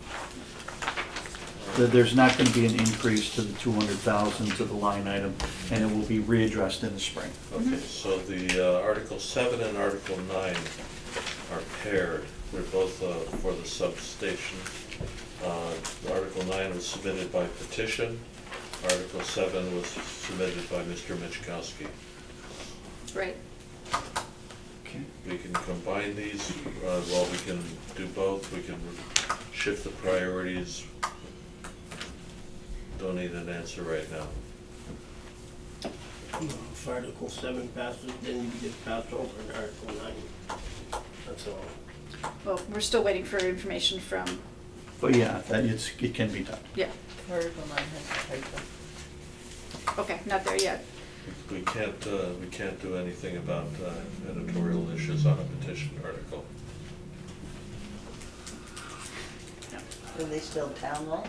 There's not going to be an increase to the 200,000 to the line item, and it will be readdressed in the spring. Okay, so the Article 7 and Article 9 are paired. They're both for the substation. Article 9 was submitted by petition. Article 7 was submitted by Mr. Michkowski. Right. Okay. We can combine these, well, we can do both. We can shift the priorities. Don't need an answer right now. If Article 7 passes, then you get passed over in Article 9. That's all. Well, we're still waiting for information from, But yeah, it can be done. yeah, Article 9 has a typo. okay, not there yet. We can't do anything about editorial issues on a petition article. Are they still town law?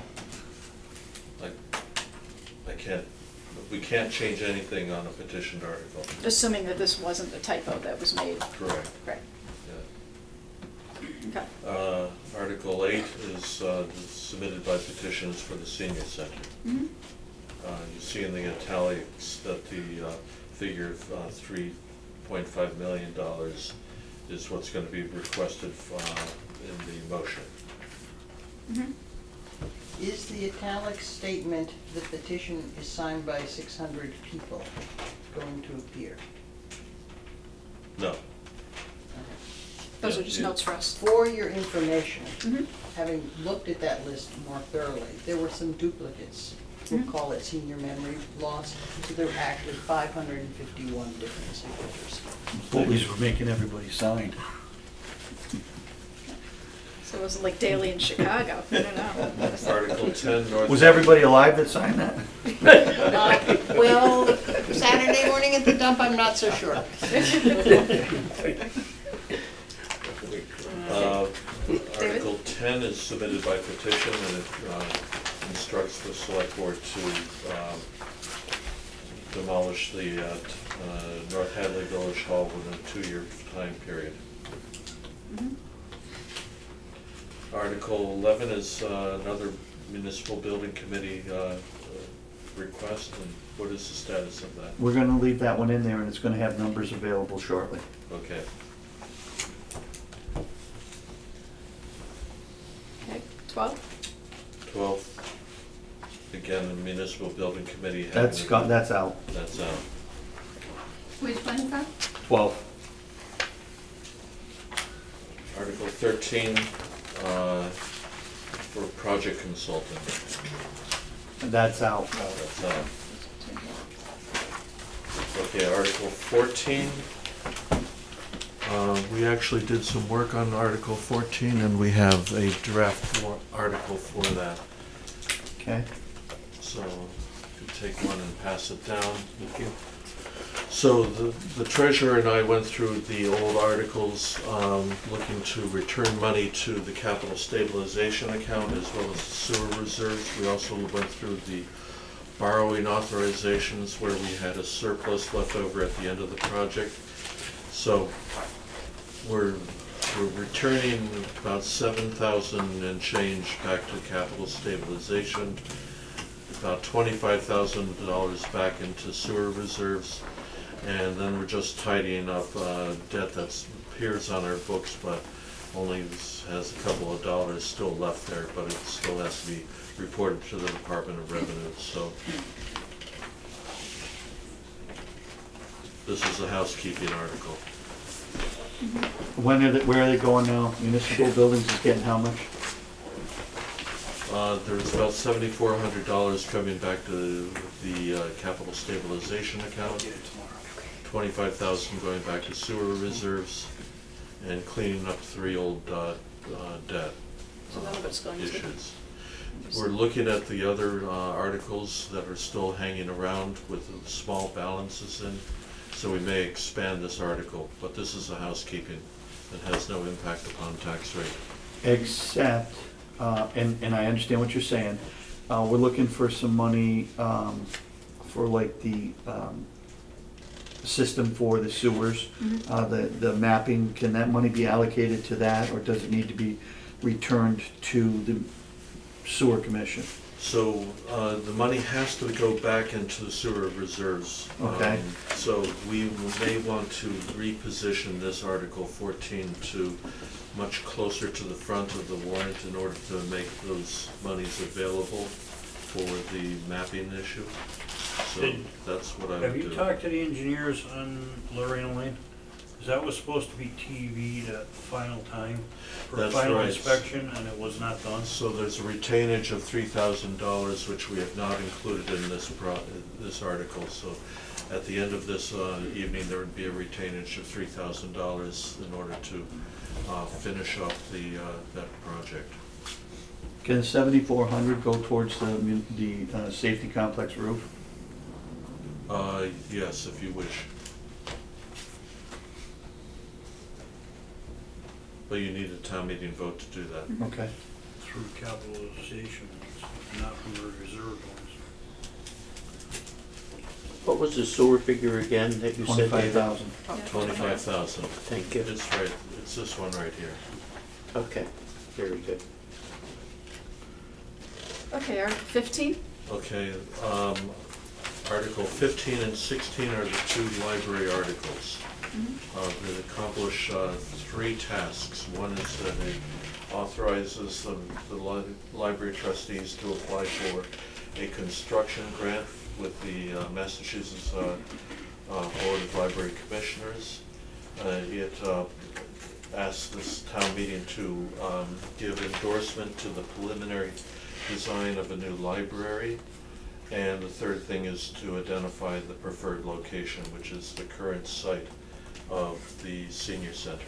We can't change anything on a petitioned article. Assuming that this wasn't a typo that was made. Correct. Right, Yeah. okay. Article 8 is submitted by petitions for the senior center. Mhm. You see in the italics that the figure of $3.5 million is what's going to be requested in the motion. Mhm. Is the italic statement, the petition is signed by 600 people, going to appear? No. But Those are just notes for us. For your information, Mhm. having looked at that list more thoroughly, there were some duplicates. We'll call it senior memory loss. So there were actually 551 different signatures. Bullies were making everybody sign. So it was like daily in Chicago, I don't know. Article 10, North. Was everybody alive that signed that? Well, Saturday morning at the dump, I'm not so sure. Article 10 is submitted by petition, and it instructs the select board to demolish the North Hadley Village Hall within a 2-year time period. Article 11 is another municipal building committee request, and what is the status of that? We're gonna leave that one in there, and it's gonna have numbers available shortly. Okay. Okay, 12? 12, again, the municipal building committee. That's got, that's out. That's out. Which one is that? 12. Article 13, for project consultant. That's out. That's out. Okay, Article 14. We actually did some work on Article 14, and we have a draft article for that. Okay. So if you take one and pass it down. Thank you. So the treasurer and I went through the old articles, looking to return money to the capital stabilization account as well as the sewer reserves. We also went through the borrowing authorizations where we had a surplus left over at the end of the project. So we're returning about 7,000 and change back to capital stabilization, about $25,000 back into sewer reserves, and then we're just tidying up debt that appears on our books but only has a couple of dollars still left there, but it still has to be reported to the Department of Revenue. So this is a housekeeping article. When are they, where are they going now? Municipal buildings is getting how much? There's about $7,400 coming back to the capital stabilization account. 25,000 going back to sewer reserves, and cleaning up 3 old debt So none of it's going to. issues. We're looking at the other articles that are still hanging around with small balances in, so we may expand this article, but this is a housekeeping that has no impact upon tax rate. Except, and I understand what you're saying, we're looking for some money for like the system for the sewers. The mapping, can that money be allocated to that, or does it need to be returned to the sewer commission? So the money has to go back into the sewer reserves. Okay. So we may want to reposition this Article 14 to much closer to the front of the warrant in order to make those monies available for the mapping issue. So that's what I would do. Have you talked to the engineers on Lorraine Lane? Because that was supposed to be TV'd at final time for That's final right. inspection, and it was not done. So there's a retainage of $3,000, which we have not included in this article. So at the end of this evening, there would be a retainage of $3,000 in order to finish up that project. Can 7,400 go towards the safety complex roof? Yes, if you wish. But you need a town meeting vote to do that. Okay. Through capitalization, not from the reserve ones. What was the sewer figure again that you said? 25,000. 25,000. Thank you. It's right, it's this one right here. Okay, very good. Okay, Article 15? Okay, Article 15 and 16 are the 2 library articles. That accomplish 3 tasks. One is that it authorizes the library trustees to apply for a construction grant with the Massachusetts Board of Library Commissioners. It ask this town meeting to give endorsement to the preliminary design of a new library. And the third thing is to identify the preferred location, which is the current site of the senior center.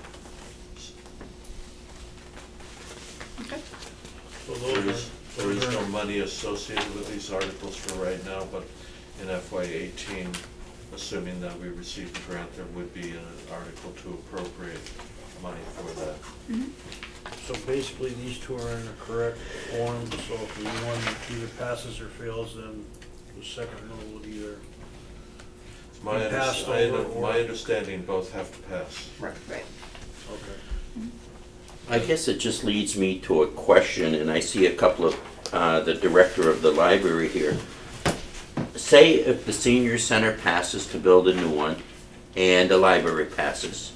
Okay. So There is no money associated with these articles for right now, but in FY18, assuming that we receive the grant, there would be an article to appropriate money for that. So basically, these two are in the correct form, so if the one either passes or fails, then the second one would either My be passed over or... my understanding, both have to pass. Right. Right. Okay. I guess it just leads me to a question, and I see a couple of, the director of the library here. Say if the senior center passes to build a new one, and the library passes,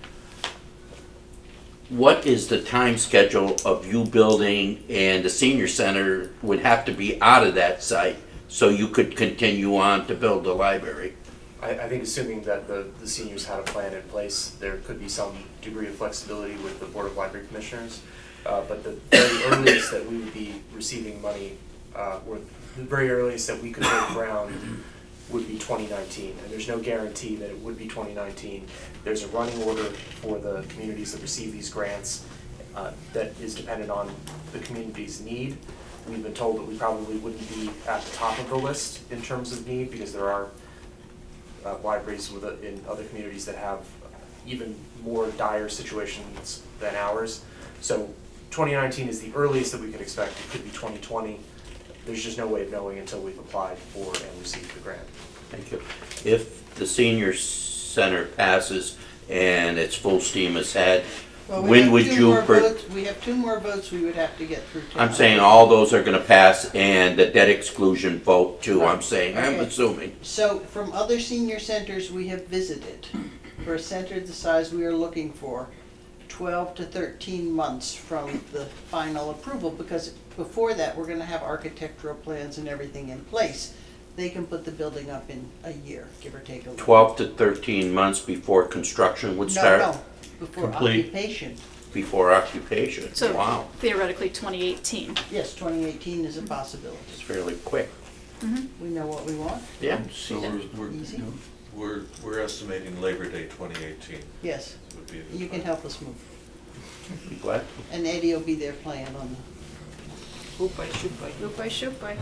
what is the time schedule of you building, and the senior center would have to be out of that site so you could continue on to build the library? I think assuming that the seniors had a plan in place, there could be some degree of flexibility with the Board of Library Commissioners. But the very earliest that we would be receiving money, or the very earliest that we could break ground would be 2019. And there's no guarantee that it would be 2019. There's a running order for the communities that receive these grants that is dependent on the community's need. We've been told that we probably wouldn't be at the top of the list in terms of need, because there are libraries in other communities that have even more dire situations than ours. So 2019 is the earliest that we could expect. It could be 2020. There's just no way of knowing until we've applied for and received the grant. Thank you. If the senior center passes and it's full steam ahead, Well, when would you... We have two more votes we would have to get through tonight. I'm saying all those are gonna pass, and the debt exclusion vote too, I'm saying, I'm Okay. assuming. So from other senior centers we have visited, for a center the size we are looking for, 12 to 13 months from the final approval, because before that we're gonna have architectural plans and everything in place. They can put the building up in a year, give or take a little. 12 to 13 months before construction would start? No, before Complete. occupation. Before occupation, So wow, theoretically, 2018. Yes, 2018 is a possibility. it's fairly quick. We know what we want, Yeah. So easy. we're estimating Labor Day 2018 Yes, would be the you can time. help us move. Be glad. And Eddie will be there playing on Hoop I shoot by. Shoop by, shoop by.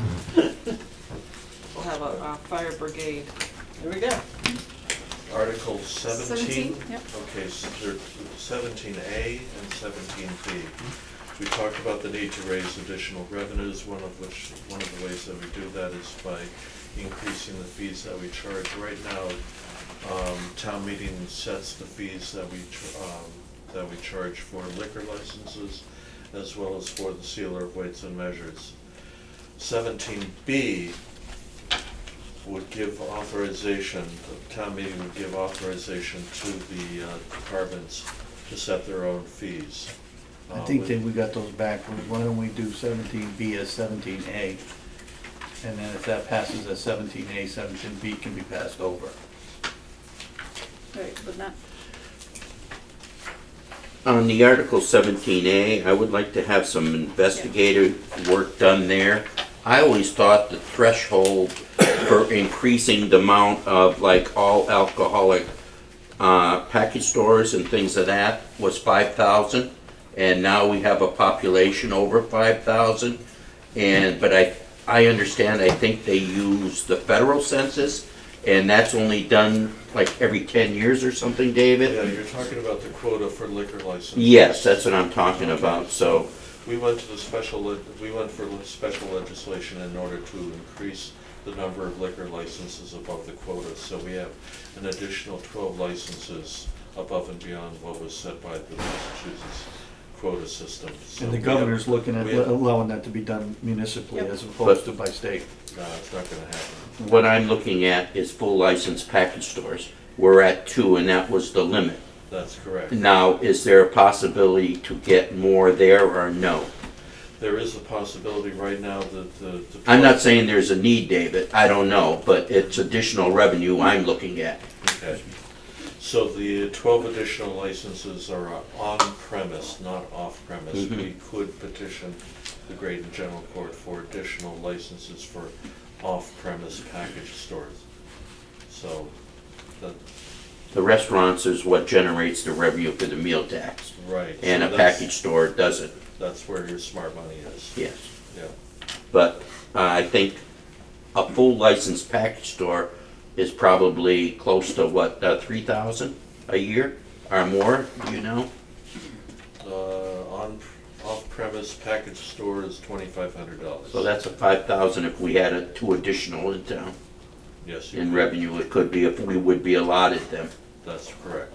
We'll have a fire brigade. the, there we go. Article 17. Yep. Okay, so there 17A and 17B. We talked about the need to raise additional revenues, one of the ways that we do that is by increasing the fees that we charge. Right now, town meeting sets the fees that we charge for liquor licenses, as well as for the sealer of weights and measures. 17B would give authorization, the town meeting would give authorization to the departments to set their own fees. I think that we got those backwards. Why don't we do 17B as 17A? And then if that passes as 17A, 17B can be passed over. Right, but not, On the Article 17A, I would like to have some investigative work done there. I always thought the threshold for increasing the amount of like all alcoholic package stores and things of that was 5,000, and now we have a population over 5,000. But I understand, I think they use the federal census, and that's only done like every 10 years or something, David? Yeah, you're talking about the quota for liquor licenses. Yes, that's what I'm talking about, so. We went for special legislation in order to increase the number of liquor licenses above the quota. So we have an additional 12 licenses above and beyond what was set by the Massachusetts quota system. So And the governor's looking at allowing that to be done municipally as opposed to by state. No, it's not gonna happen. What I'm looking at is full license package stores. We're at 2, and that was the limit. That's correct. Now, is there a possibility to get more there or no? There is a possibility right now that the. I'm not saying there's a need, David, I don't know, but it's additional revenue I'm looking at. Okay. So the 12 additional licenses are on-premise, not off-premise. Mhm. We could petition the Graydon General Court for additional licenses for off-premise package stores. So The restaurants is what generates the revenue for the meal tax. right. And so a that's- package store doesn't, That's where your smart money is. yes. Yeah. But I think a full licensed package store is probably close to what, 3,000 a year or more, do you know? Off-premise package store is $2,500. So that's a 5,000 if we had 2 additional in town. Yes, you In could. revenue, it could be if we would be allotted them. That's correct.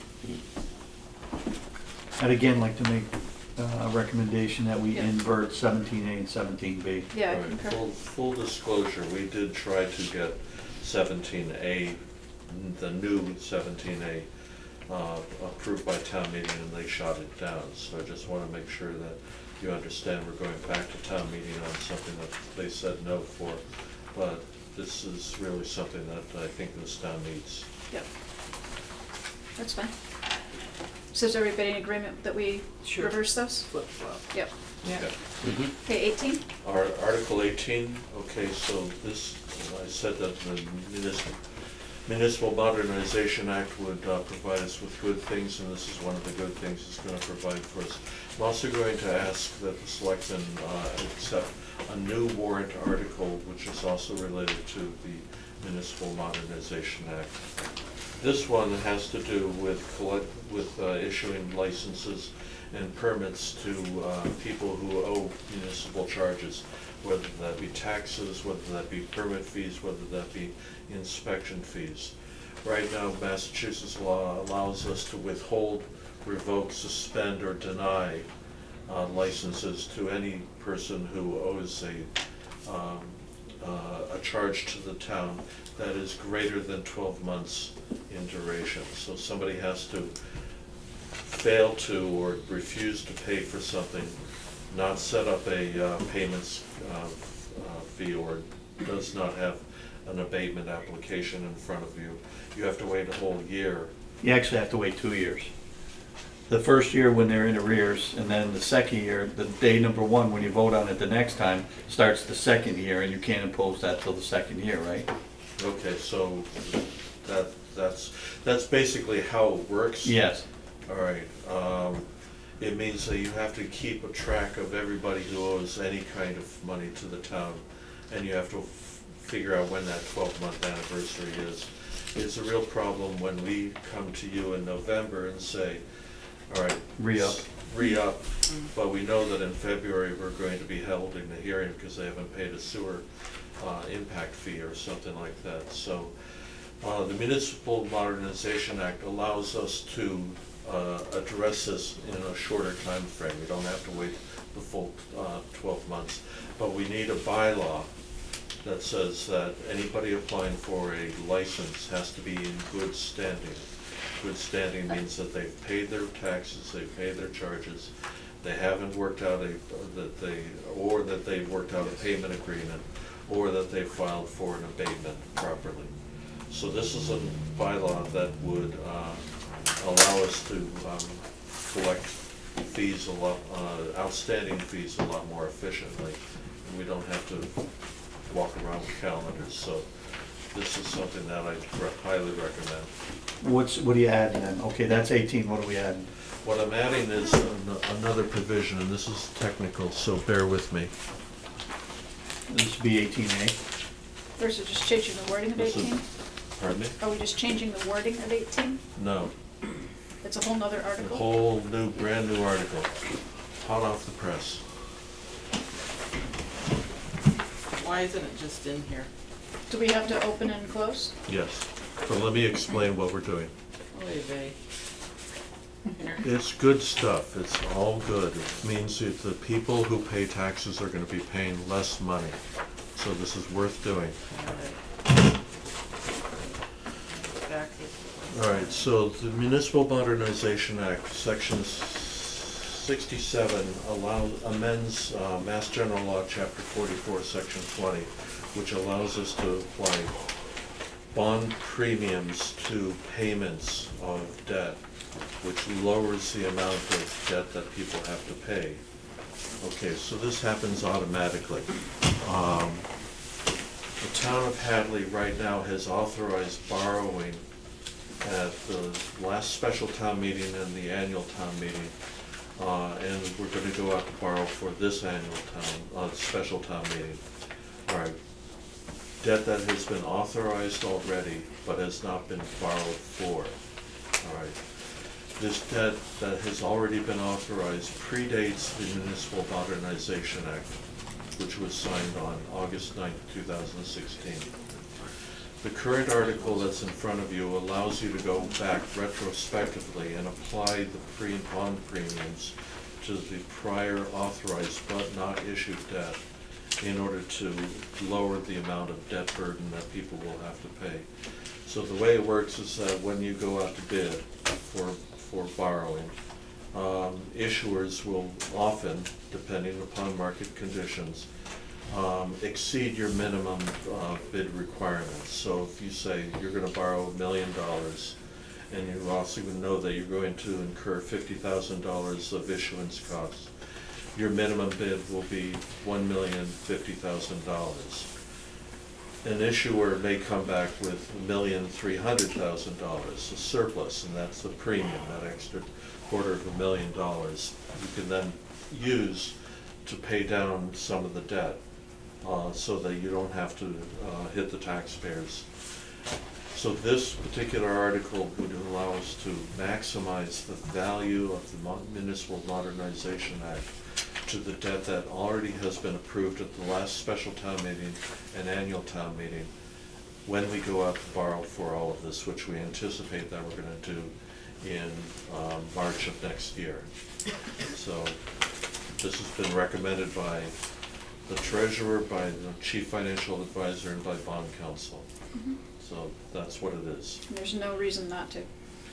I'd again like to make a recommendation that we Yeah. invert 17A and 17B. Yeah, I Right. concur. Full disclosure, we did try to get 17A, the new 17A, approved by town meeting, and they shot it down. So I just want to make sure that you understand we're going back to town meeting on something that they said no for. But this is really something that I think this town needs. Yep. That's fine. So is everybody in agreement that we Sure. reverse those? Flip flop. Yep. Yeah. Mhm. Okay, 18? Article 18, okay, so this, I said that the Municipal Modernization Act would provide us with good things, and this is one of the good things it's going to provide for us. I'm also going to ask that the selectmen accept a new warrant article, which is also related to the Municipal Modernization Act. This one has to do with issuing licenses and permits to people who owe municipal charges, whether that be taxes, whether that be permit fees, whether that be inspection fees. Right now, Massachusetts law allows us to withhold, revoke, suspend, or deny licenses to any person who owes a charge to the town that is greater than 12 months in duration. So somebody has to fail to or refuse to pay for something, not set up a payments fee, or does not have an abatement application in front of you. You have to wait a whole year. You actually have to wait 2 years. The first year when they're in arrears, and then the second year, the day number 1, when you vote on it the next time, starts the second year, and you can't impose that till the second year, right? Okay, so that's basically how it works? Yes. All right. It means that you have to keep a track of everybody who owes any kind of money to the town, and you have to figure out when that 12-month anniversary is. It's a real problem when we come to you in November and say, all right, Re-up. Re-up, but we know that in February we're going to be holding the hearing because they haven't paid a sewer impact fee or something like that. So the Municipal Modernization Act allows us to address this in a shorter time frame. We don't have to wait the full 12 months, but we need a bylaw that says that anybody applying for a license has to be in good standing. Good standing means that they've paid their taxes, they've paid their charges, they haven't worked out that they've worked out a payment agreement, or that they filed for an abatement properly. So this is a bylaw that would allow us to collect fees outstanding fees a lot more efficiently. We don't have to walk around with calendars. So this is something that I highly recommend. What do you add then? Okay, that's 18, what do we add? What I'm adding is another provision, and this is technical, so bear with me. This would be 18A. Or is it just changing the wording of This is- 18? Pardon me? Are we just changing the wording of 18? No. It's a whole nother A article? whole new, brand new article, hot off the press. Why isn't it just in here? Do we have to open and close? Yes. So let me explain what we're doing. Oy vey. Here. It's good stuff. It's all good. It means that the people who pay taxes are going to be paying less money. So this is worth doing. All right, so the Municipal Modernization Act, Section 67, amends Mass General Law, Chapter 44, Section 20, which allows us to apply bond premiums to payments of debt, which lowers the amount of debt that people have to pay. Okay, so this happens automatically. The town of Hadley right now has authorized borrowing at the last special town meeting and the annual town meeting. And we're going to go out to borrow for this annual special town meeting. All right. Debt that has been authorized already but has not been borrowed for. All right. This debt that has already been authorized predates the Municipal Modernization Act, which was signed on August 9th, 2016. The current article that's in front of you allows you to go back retrospectively and apply the pre and bond premiums to the prior authorized but not issued debt in order to lower the amount of debt burden that people will have to pay. So the way it works is that when you go out to bid for borrowing, issuers will often, depending upon market conditions, exceed your minimum bid requirements. So if you say you're going to borrow $1 million, and you also know that you're going to incur $50,000 of issuance costs, your minimum bid will be $1,050,000. An issuer may come back with $1,300,000, a surplus, and that's the premium, that extra $250,000 you can then use to pay down some of the debt, so that you don't have to hit the taxpayers. So this particular article would allow us to maximize the value of the Municipal Modernization Act to the debt that already has been approved at the last special town meeting and annual town meeting when we go out to borrow for all of this, which we anticipate that we're going to do in March of next year. So this has been recommended by the treasurer, by the chief financial advisor, and by bond counsel. Mm-hmm. So that's what it is. There's no reason not to.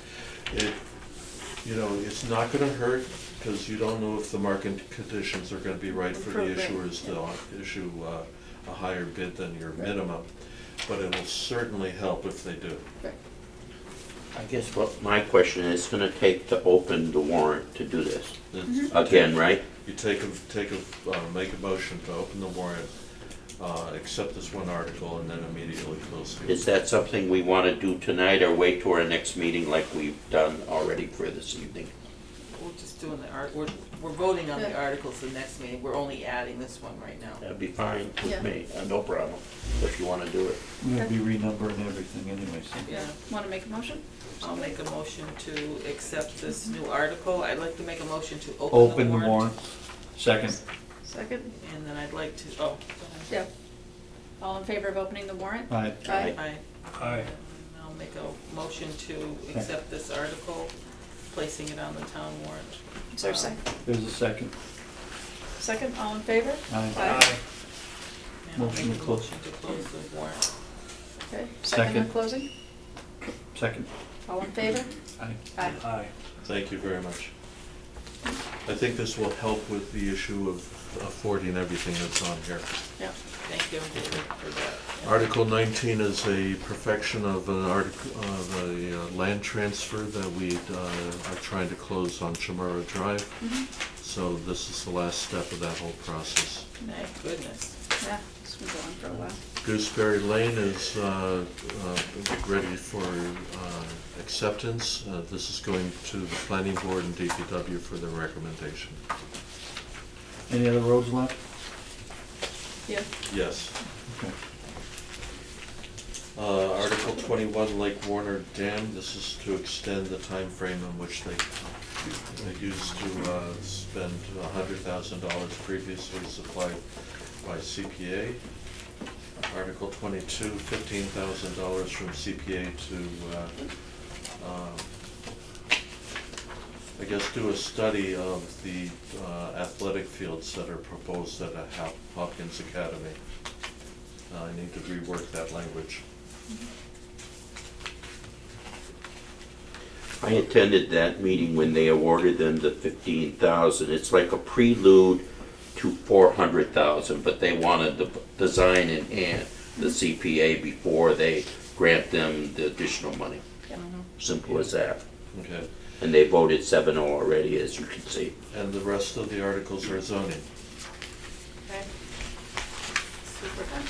It's not going to hurt, because you don't know if the market conditions are going to be right for the issuers to issue a higher bid than your minimum, but it will certainly help if they do. Right. I guess what my question is, it's going to take to open the warrant to do this. Mm-hmm. Again, right? You make a motion to open the warrant, accept this one article, and then immediately close it. Is that something we want to do tonight, or wait to our next meeting like we've done already for this evening? We're just doing we're voting on the articles the next meeting. We're only adding this one right now. That'd be fine with me, no problem, if you want to do it. We'll be renumbering everything anyway, so. Yeah. Want to make a motion? I'll make a motion to accept this new article. I'd like to make a motion to open the warrant. Second. Second? And then I'd like to, go ahead. Yeah. All in favor of opening the warrant? Aye. Aye. Aye. And I'll make a motion to accept this article, placing it on the town warrant. Is there a second? There's a second. Second, all in favor? Aye. Aye. And I'll Motion make to a close. motion to close the warrant. Okay, second on Second. closing? Second. All in favor? Aye. Aye. Aye. Thank you very much. I think this will help with the issue of affording everything that's on here. Yeah. Thank you for that. Article 19 is a perfection of a land transfer that we are trying to close on Chamorro Drive. Mm-hmm. So this is the last step of that whole process. My goodness. Yeah, it's been going for a while. Gooseberry Lane is ready for acceptance. This is going to the planning board and DPW for their recommendation. Any other roads left? Yeah. Yes. Okay. Article 21, Lake Warner Dam. This is to extend the time frame in which they used to spend $100,000 previously supplied by CPA. Article 22, $15,000 from CPA to, I guess, do a study of the athletic fields that are proposed at Hopkins Academy. I need to rework that language. I attended that meeting when they awarded them the $15,000. It's like a prelude to $400,000, but they wanted the design in hand, the CPA, before they grant them the additional money. Simple as that. Okay. And they voted 7-0 already, as you can see. And the rest of the articles are zoning. Okay. Super good.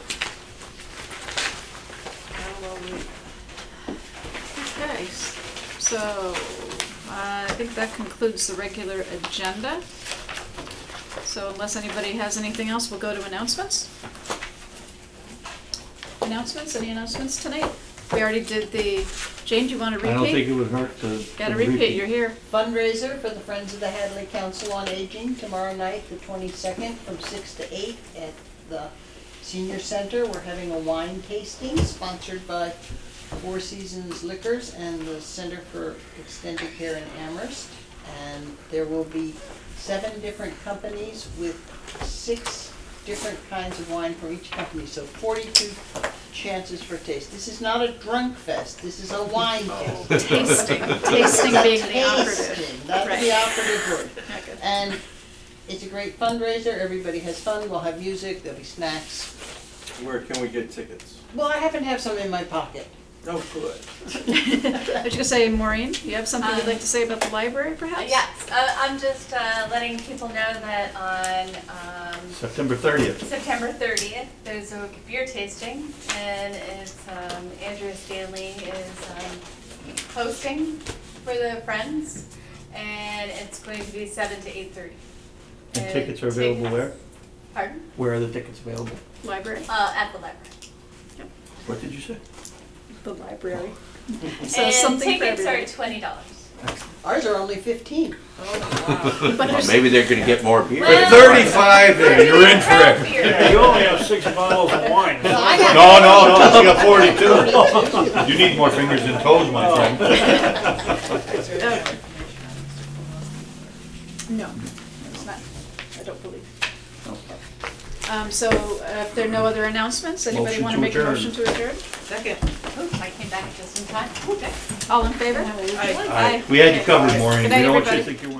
Okay, so I think that concludes the regular agenda. So unless anybody has anything else, we'll go to announcements. Announcements? Any announcements tonight? We already did the, Jane, do you want to repeat? I don't think it would hurt to. Gotta repeat, you're here. Fundraiser for the Friends of the Hadley Council on Aging tomorrow night, the 22nd, from 6 to 8 at the Senior Center. We're having a wine tasting sponsored by Four Seasons Liquors and the Center for Extended Care in Amherst. And there will be 7 different companies with 6 different kinds of wine from each company, so 42 chances for taste. This is not a drunk fest, this is a wine fest. Tasting. Tasting being the operative. Tasting, that's Right. the operative word. Okay. And it's a great fundraiser, everybody has fun, we'll have music, there'll be snacks. Where can we get tickets? Well, I happen to have some in my pocket. Oh, good. I was gonna say, Maureen, you have something you'd like to say about the library, perhaps? Yes, I'm just letting people know that on September 30th. September 30th, there's a beer tasting, and it's Andrea Stanley is hosting for the Friends, and it's going to be 7 to 8:30. And tickets are available where? Pardon? Where are the tickets available? Library? At the library. What did you say? The library. So And something for tickets are everybody. $20. Ours are only 15. But Well, there's, maybe they're gonna get more beer. Well, 35 there, you're in for it. Yeah, you only have 6 bottles of wine. No, I got- No, you got 42. You need more fingers than toes, my friend. no, it's not, I don't believe. So if there are no other announcements, anybody Motion want to to make a adjourn. motion to adjourn? Second. Ooh, I came back just in time. Okay. All in favor? Aye. Aye. We had you Okay. covered, Maureen. Good We night, know what you everybody. think you